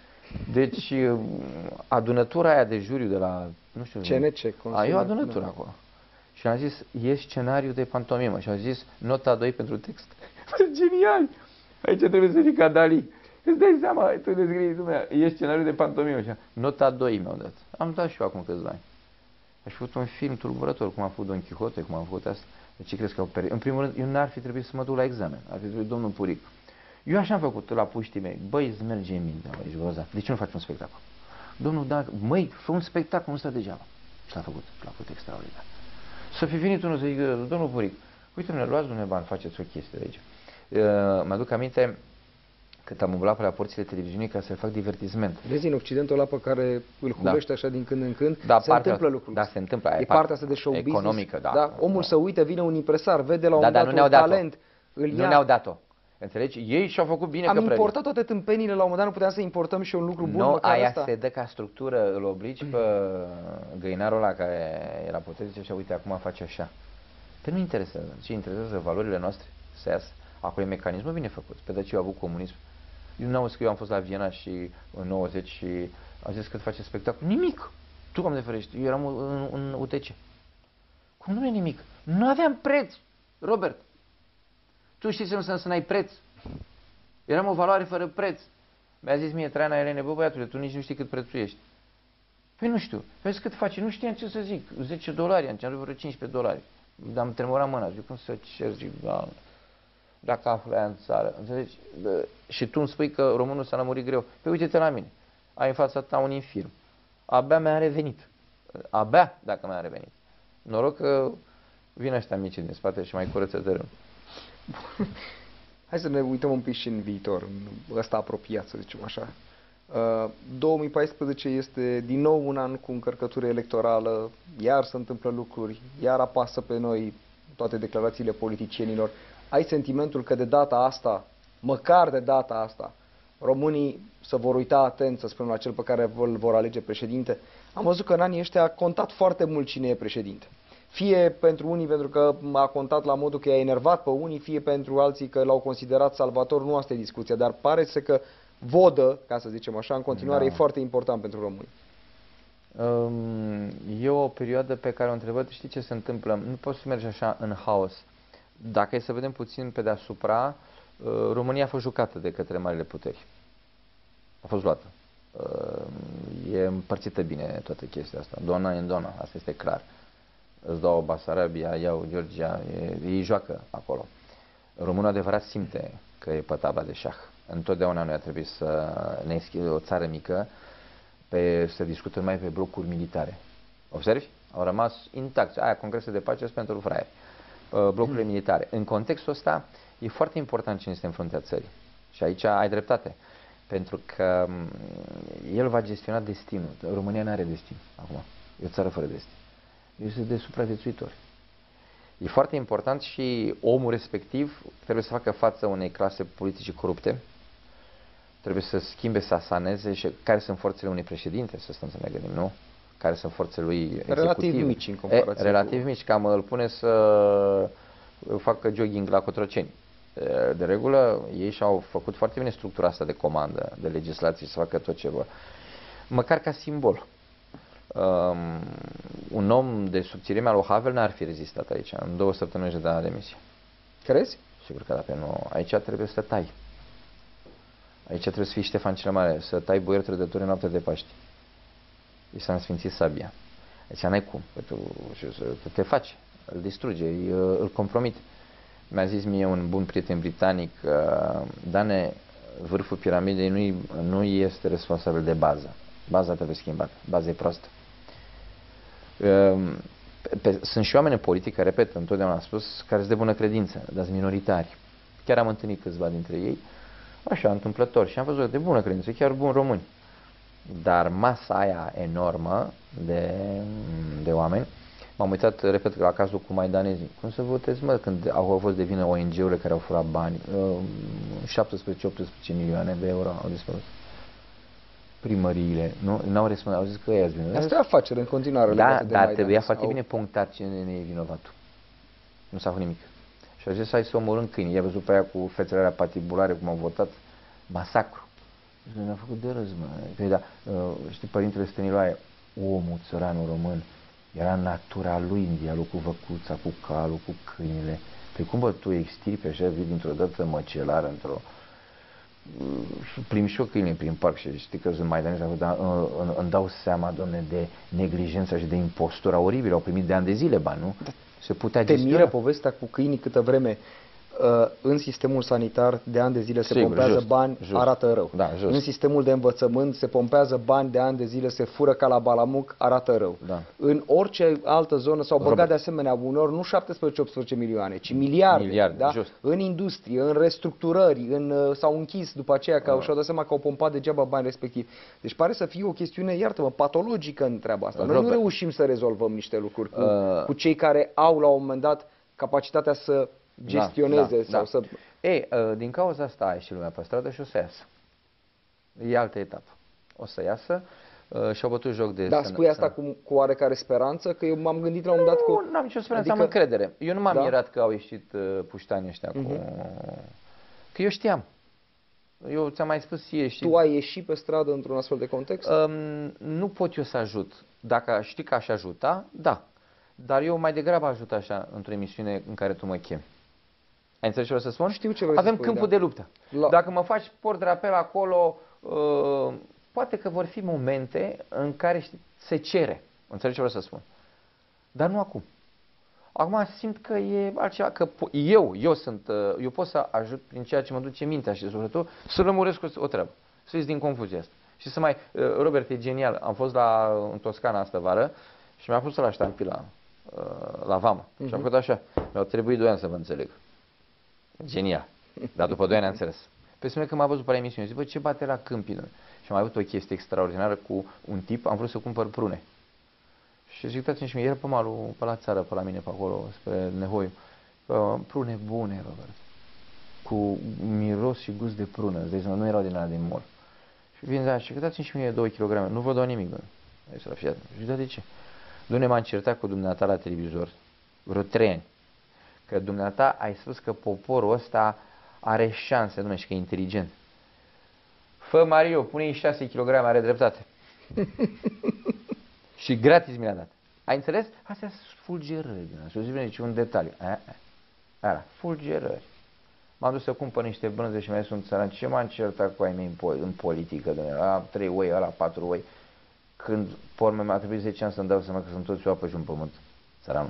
Deci adunătura aia de juriu de la, nu știu... C N C. A, e o adunătură da. acolo. Și am zis, e scenariu de pantomimă. Și am zis, nota doi pentru text. Genial! Aici trebuie să fii ca Dali. Îți dai seama, tu ne scrii, dumneavoastră, e scenariu de pantomimă. Și nota doi mi-au dat. Am dat și eu acum câțiva ani. Aș fi făcut un film tulburător, cum a făcut Don Quixote, cum am făcut asta. De ce crezi că au perit? În primul rând, eu n-ar fi trebuit să mă duc la examen. Ar fi trebuit domnul Puric. Eu așa am făcut la puștii mei. Băi, îți merge în minte, bă, ești grozav. De ce nu faci un spectacol? Domnul, dacă, măi, fă un spectacol, nu stă degeaba. Și l-a făcut, l-a făcut extraordinar. Să fi venit unul să zică, domnul Puric, uite-ne, luați dumneavoastră bani, faceți o chestie de aici. Uh, mă-aduc aminte cât am umblat pe la porțile televiziunii ca să fac divertisment. Vezi, în Occidentul ăla pe care îl hulește da. așa din când în când, da, se partea, întâmplă lucruri. Da, se întâmplă. E partea asta de show economică, business. Da, da. Omul da. se uită, vine un impresar, vede la un da, moment dat un un talent, îl nu ia. ne-au dat-o. Înțelegi? Ei și-au făcut bine Am că importat previn. toate tâmpenile la un moment dat, nu puteam să importăm și un lucru bun. Nu, aia asta. se dă ca structură, îl obligi pe găinarul ăla care era puternic și uite, acum face așa. Pe nu interesează. Ce interesează valorile noastre să iasă. Acolo e mecanismul bine făcut. Pe de ce eu am avut comunism. Eu nu auzi că eu am fost la Viena și în nouăzeci și am zis că face spectacol. Nimic. Tu, Doamne ferește, eu eram în, în U T C. Cum nu e nimic? Nu aveam preț, Robert. Tu știi ce înseamnă să n-ai preț? Eram o valoare fără preț. Mi-a zis mie Traiana Elene, bă băiatule, tu nici nu știi cât prețuiești. Păi nu știu. Păi cât face? Nu știam ce să zic. zece dolari, am cerut vreo cincisprezece dolari. Dar am tremurat mâna. Zic, cum să cer? Zic, Doamne, dacă află aia în țară. Înțelegi? Și tu îmi spui că românul s-a lămurit greu. Păi uite-te la mine. Ai în fața ta un infirm. Abia mi-a revenit. Abia dacă mi-a revenit. Noroc că vin ăștia mici din spate și mai curăță tărâmul. Hai să ne uităm un pic și în viitor, în ăsta apropiat, să zicem așa. Uh, două mii paisprezece este din nou un an cu încărcătură electorală, iar se întâmplă lucruri, iar apasă pe noi toate declarațiile politicienilor. Ai sentimentul că de data asta, măcar de data asta, românii se vor uita atent, să spunem, la cel pe care îl vor alege președinte? Am văzut că în anii ăștia a contat foarte mult cine e președinte. Fie pentru unii pentru că a contat la modul că i-a enervat pe unii, fie pentru alții că l-au considerat salvator, nu asta e discuția, dar pare să că vodă, ca să zicem așa, în continuare da. e foarte important pentru români. Um, e o perioadă pe care o întrebăt, știi ce se întâmplă? Nu poți să mergi așa în haos. Dacă e să vedem puțin pe deasupra, România a fost jucată de către marile puteri. A fost luată. E împărțită bine toată chestia asta. Dona în dona, asta este clar. Îți dau Basarabia, iau Georgia, ei joacă acolo. Românul adevărat simte că e pe tabla de șah. Întotdeauna noi a trebuit să ne schimbe o țară mică, pe, să discutăm mai pe blocuri militare. Observi? Au rămas intacte. Aia, congrese de pace pentru fraieri. Blocurile hmm. militare. În contextul ăsta e foarte important cine este în fruntea țării. Și aici ai dreptate. Pentru că el va gestiona destinul. România nu are destin acum. E o țară fără destin. Este de supraviețuitori. E foarte important și omul respectiv trebuie să facă față unei clase politice corupte, trebuie să schimbe, să asaneze și care sunt forțele unui președinte, să stăm să ne gândim, nu? Care sunt forțele lui executive. Relativ mici în comparație. E, relativ cu... mici, cam îl pune să facă jogging la Cotroceni. De regulă, ei și-au făcut foarte bine structura asta de comandă, de legislație, să facă tot ce vor. Măcar ca simbol. Um, un om de subțirime al lui Havel n-ar fi rezistat aici. În două săptămâni își dea demisia. Crezi? Sigur că da, pe nu. Aici trebuie să tai. Aici trebuie să fii Ștefan cel Mare, să tai boieri trădători în noapte de Paști. I s-a însfințit sabia. Aici n-ai cum. Tu, te faci, îl distruge, îl compromite. Mi-a zis mie un bun prieten britanic, Dane, vârful piramidei nu, nu este responsabil de bază. Baza trebuie schimbată. Baza e proastă. Pe, sunt și oameni în politică, repet, întotdeauna am spus, care sunt de bună credință, dar sunt minoritari. Chiar am întâlnit câțiva dintre ei, așa, întâmplător, și am văzut de bună credință, chiar buni români. Dar masa aia enormă de, de oameni, m-am uitat, repet, la cazul cu maidanezii. Cum să votezi, mă, când au fost de vină O N G-urile care au furat bani, șaptesprezece optsprezece milioane de euro au dispărut. Primăriile, nu? N-au răspuns, au zis că ea vine. Asta e afacere în continuare. Da, dar trebuia foarte au... bine punctat cine e vinovatul. Nu s-a făcut nimic. Și a zis, hai să omorâm câini. I-a văzut pe aia cu fețele alea patibulare, cum au votat. Masacru. Mi-a făcut de râs, mă. Păi, da, știi, părintele Stăniloae, omul, țăranul român, Era natura lui în dialog cu văcuța, cu calul, cu câinile. Pe cum bă, tu extirpi așa, vii dintr-o dată măcelară, într-o... Plimbi și eu câine prin parc și știi că sunt maidanezi, dar îmi dau seama, domne, de neglijența și de impostura oribilă. Au primit de ani de zile bani, nu? Se putea gestiona. Te miră povestea cu câinii câtă vreme uh, în sistemul sanitar de ani de zile se Sigur, pompează just, bani, just. arată rău. Da, just. În sistemul de învățământ se pompează bani de ani de zile, se fură ca la balamuc, arată rău. Da. În orice altă zonă s-au băgat Robert. de asemenea unor nu șaptesprezece optsprezece milioane, ci miliarde. miliarde da? În industrie, în restructurări, în, uh, s-au închis după aceea că uh. și-au dat seama că au pompat degeaba bani respectiv. Deci pare să fie o chestiune, iartă-mă, patologică în treaba asta. Robert. Noi nu reușim să rezolvăm niște lucruri cu, uh. cu cei care au la un moment dat capacitatea să gestioneze. Da, da, sau da. să... Ei, din cauza asta ai și lumea pe stradă și o să iasă. E altă etapă. O să iasă și-au bătut joc de... Da, spui asta cu, cu oarecare speranță? Că eu m-am gândit la un moment dat cu... Nu, n-am nicio speranță, adică... am încredere. Eu nu m-am da? mirat că au ieșit puștanii ăștia uh-huh. cu... Că eu știam. Eu ți-am mai spus și știi... Tu ai ieșit pe stradă într-un astfel de context? Um, nu pot eu să ajut. Dacă știi că aș ajuta, da. Dar eu mai degrabă ajut așa într-o emisiune în care tu mă chemi. Ai înțeles ce vreau să spun? Știu ce vrei Avem să spui, câmpul da. de luptă. La... Dacă mă faci port de apel acolo, uh, poate că vor fi momente în care știi, se cere. Înțelegi ce vreau să spun? Dar nu acum. Acum simt că e altceva, că eu, eu sunt, uh, eu pot să ajut prin ceea ce mă duce mintea și sufletul să lămuresc o, o treabă. Să ies din confuzie asta. Și să mai, uh, Robert, e genial. Am fost la, în Toscana astă vară și mi-a pus la ștampila la vamă. Uh-huh. Și am făcut așa. Mi-au trebuit doi ani să vă înțeleg. Genial. Dar după doi ani am înțeles. Pe spune că m-a văzut pe la emisiune. Zic, bă, ce bate la câmpii? Și am avut o chestie extraordinară cu un tip. Am vrut să cumpăr prune. Și zic, uitați-mi și mie, era pe malul, pe la țară, pe la mine, pe acolo, spre Nehoiu. Prune bune, Robert. Cu miros și gust de prună. Deci nu erau din ala din mor. Și vin de și uitați-mi și mie două kilograme. Nu vă dau nimic, domnule. Aici la fiat. Și da, de ce? Doamne, m-am certat cu dumneata la televizor vreo trei ani. Că dumneata ai spus că poporul ăsta are șanse, dom'le, și că e inteligent. Fă, Mario, pune-i șase kilograme, are dreptate. Și gratis mi l-a dat. Ai înțeles? Astea sunt fulgerări. Nu zic niciun detaliu. Ara, fulgerări. M-am dus să cumpăr niște brânze și mai sunt țăran. Ce m-am certat cu ai mei în politică, dom'le? Ăla trei oi, ăla patru oi. Când porme mi-a trebuit zece ani să-mi dau seama că sunt toți o apă și un pământ. Țăranul.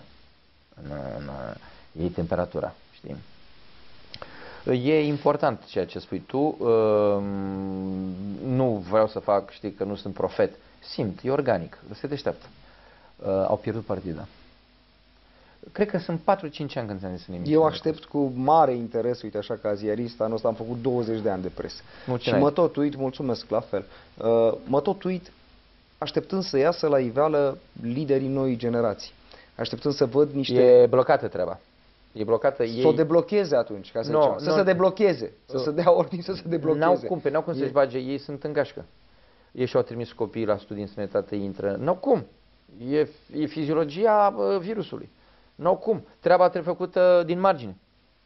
E temperatura, știi? E important ceea ce spui tu. Nu vreau să fac, știi, că nu sunt profet. Simt, e organic, se deșteaptă. Au pierdut partida. Cred că sunt patru cinci ani când ți-am zis în emisiune. Eu aștept cu mare interes, uite așa ca ziarist, anul ăsta am făcut douăzeci de ani de presă. Nu, și mă tot uit, mulțumesc la fel, mă tot uit așteptând să iasă la iveală liderii noii generații. Așteptând să văd niște... E blocată treaba. E blocată ei... Să o deblocheze atunci, ca să no, no, să se deblocheze. Să se dea ordine să se deblocheze. N-au cum, pe n-au cum e... să-și bage, ei sunt în gașcă. Ei și-au trimis copiii la studii în sănătate, intră. N-au cum. E, e fiziologia uh, virusului. N-au cum. Treaba trebuie făcută din margine.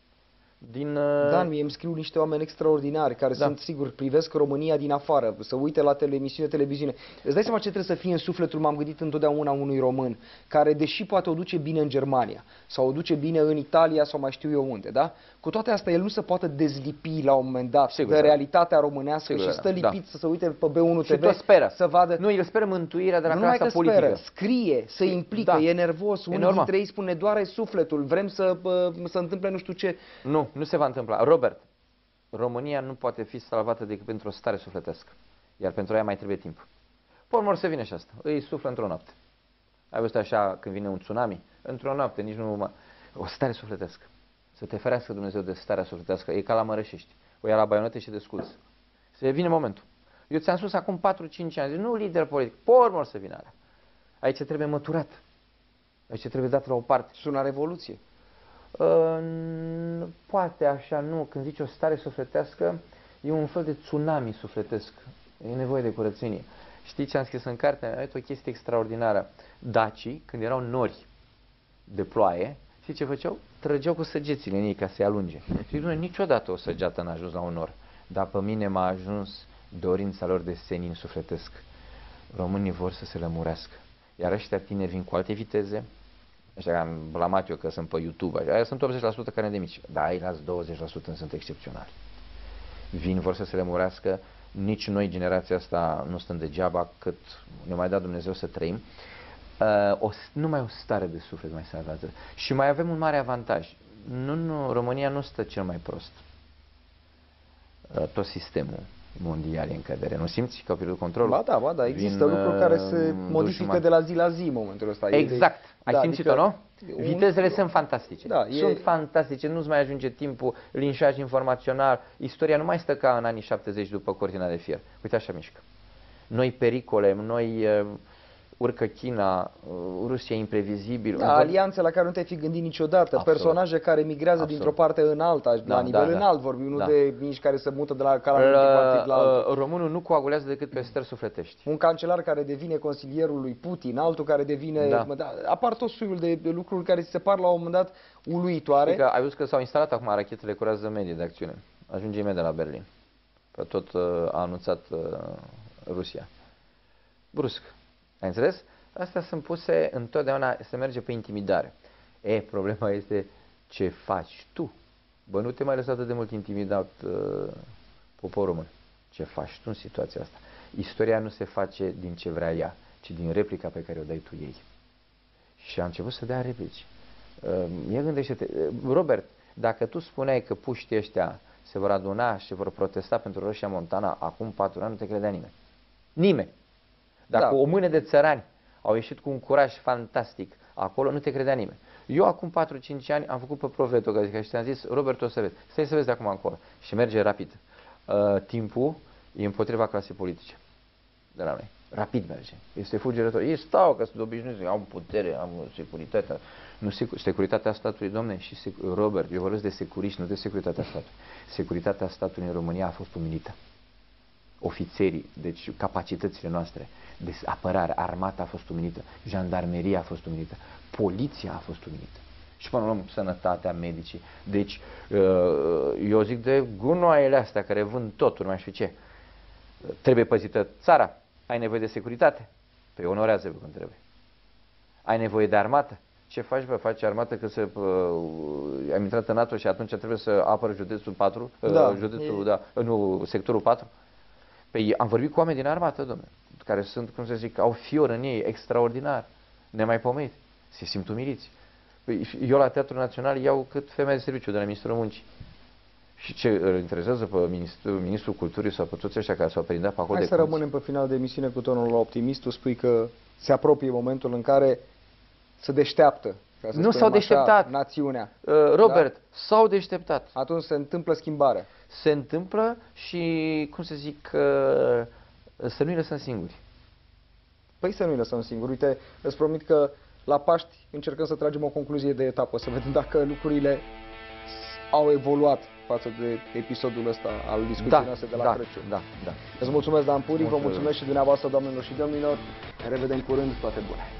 Din, uh... Dan, mie îmi scriu niște oameni extraordinari care da. sunt, sigur, privesc România din afară, să uite la tele, emisiune, televiziune. Îți dai seama ce trebuie să fie în sufletul, m-am gândit întotdeauna unui român, care, deși poate o duce bine în Germania, sau o duce bine în Italia, sau mai știu eu unde, da? Cu toate astea, el nu se poate dezlipi la un moment dat sigur, de da. realitatea românească sigur, și stă lipit da. să se uite pe B unu T V, speră. să vadă... Nu, el speră mântuirea de la nu clasa că politică. Speră, scrie, se implică, da. e nervos, unul normal. dintre ei spune, doare sufletul, vrem să să întâmple nu știu ce. Nu, nu se va întâmpla. Robert, România nu poate fi salvată decât pentru o stare sufletească. Iar pentru aia mai trebuie timp. Până mor să vină și asta. Îi suflă într-o noapte. Ai văzut așa când vine un tsunami? Într-o noapte, nici nu mă... O stare sufletească. Să te ferească Dumnezeu de starea sufletească. E ca la Mărășești. O ia la baionete și desculți. Se vine momentul. Eu ți-am spus acum patru cinci ani. Zic, nu lider politic. Până mor să vină alea. Aici trebuie măturat. Aici trebuie dat la o parte. Sună revoluție. Uh, poate așa, nu, când zici o stare sufletească, e un fel de tsunami sufletesc, e nevoie de curățenie. Știi ce am scris în carte? Am o chestie extraordinară. Dacii, când erau nori de ploaie, știi ce făceau? Trăgeau cu săgețile în ei ca să-i alunge. Și zic, niciodată o săgeată n-a ajuns la un nor, dar pe mine m-a ajuns dorința lor de senin sufletesc. Românii vor să se lămurească. Iar ăștia tineri vin cu alte viteze, ăștia am blamat eu că sunt pe YouTube, aia sunt optzeci la sută care de mici, dar ai las douăzeci la sută sunt excepționali. Vin, vor să se lămurească, nici noi, generația asta, nu stăm degeaba, cât ne mai dat Dumnezeu să trăim. Uh, o, numai o stare de suflet mai salvează. Și mai avem un mare avantaj. Nu, nu, România nu stă cel mai prost. Uh, tot sistemul mondial e în cădere. Nu simți că au pierdut controlul? Ba da, ba da. Există Vin, lucruri care se modifică de la zi la zi în momentul ăsta. Exact. Ai da, simțit-o, adică nu? Vitezele un... sunt fantastice. Da, sunt e... fantastice. Nu-ți mai ajunge timpul, linșaj informațional. Istoria nu mai stă ca în anii șaptezeci după cortina de fier. Uite așa mișcă. Noi pericole, noi... Uh, urcă China, Rusia imprevizibil. Da, alianțe la care nu te-ai fi gândit niciodată, Absolut. personaje care migrează dintr-o parte în alta, da, la nivel da, înalt da. vorbim, nu da. de miniștri care se mută de la calamity la altul. Românul nu coagulează decât pe stări sufletești. Un cancelar care devine consilierul lui Putin, altul care devine... Da. Da, apar tot soiul de lucruri care se par la un moment dat uluitoare. Știi că ai văzut că s-au instalat acum rachetele cu rază medie de acțiune. Ajunge imediat la Berlin. Că tot uh, a anunțat uh, Rusia. Brusc. Ai înțeles? Astea sunt puse întotdeauna, se merge pe intimidare. E, problema este ce faci tu. Bă, nu te mai lăsa atât de mult intimidat uh, poporul român. Ce faci tu în situația asta? Istoria nu se face din ce vrea ea, ci din replica pe care o dai tu ei. Și a început să dea replici. Uh, ia gândește-te, Robert, dacă tu spuneai că puștii ăștia se vor aduna și vor protesta pentru Roșia Montana acum patru ani, nu te credea nimeni. Nimeni. Dacă da. o mână de țărani au ieșit cu un curaj fantastic acolo, nu te credea nimeni. Eu acum patru cinci ani am făcut pe Proveto, că și ți-am zis, Robert, o să vezi. Stai să vezi de acum încolo. Și merge rapid. Uh, timpul e împotriva clasei politice de la noi. Rapid merge. Este fulgerător. Ei stau că sunt obișnuiți, au putere, au securitate. Nu, securitatea statului, domne, și Robert, eu vorbesc de securiști, nu de securitatea statului. Securitatea statului în România a fost umilită. Ofițerii, deci capacitățile noastre de apărare, armata a fost umilită, jandarmeria a fost umilită, poliția a fost umilită. Și până la urmă, sănătatea, medicii. Deci, eu zic de gunoaiele astea care vând totul, nu mai știu ce. Trebuie păzită țara. Ai nevoie de securitate? Păi onorează-vă când trebuie. Ai nevoie de armată? Ce faci, bă? Faci armată că se, uh, am intrat în NATO și atunci trebuie să apără județul patru, da, uh, județul, e... da, nu, sectorul patru? Păi am vorbit cu oameni din armată, domnule, care sunt, cum să zic, au fior în ei, extraordinar, nemaipomenit, se simt umiliți. Păi, eu la Teatrul Național iau cât femeia de serviciu de la Ministrul Muncii. Și ce îl interesează pe ministrul, ministrul Culturii sau pe toți ăștia care s-au prindat pe acolo? Hai de să cunți. Rămânem pe final de emisiune cu tonul optimist. Tu spui că se apropie momentul în care se deșteaptă. Nu s-au deșteptat. Națiunea. Uh, Robert, da? S-au deșteptat. Atunci se întâmplă schimbarea. Se întâmplă și, cum să zic, uh, să nu-i lăsăm singuri. Păi să nu-i lăsăm singuri. Uite, îți promit că la Paști încercăm să tragem o concluzie de etapă, să vedem dacă lucrurile au evoluat față de episodul ăsta al discuției da, noastre de la da, Crăciun. Da, da. Îți mulțumesc, Dan Puric, vă mulțumesc și dumneavoastră, doamnelor și domnilor. Ne revedem curând, toate bune!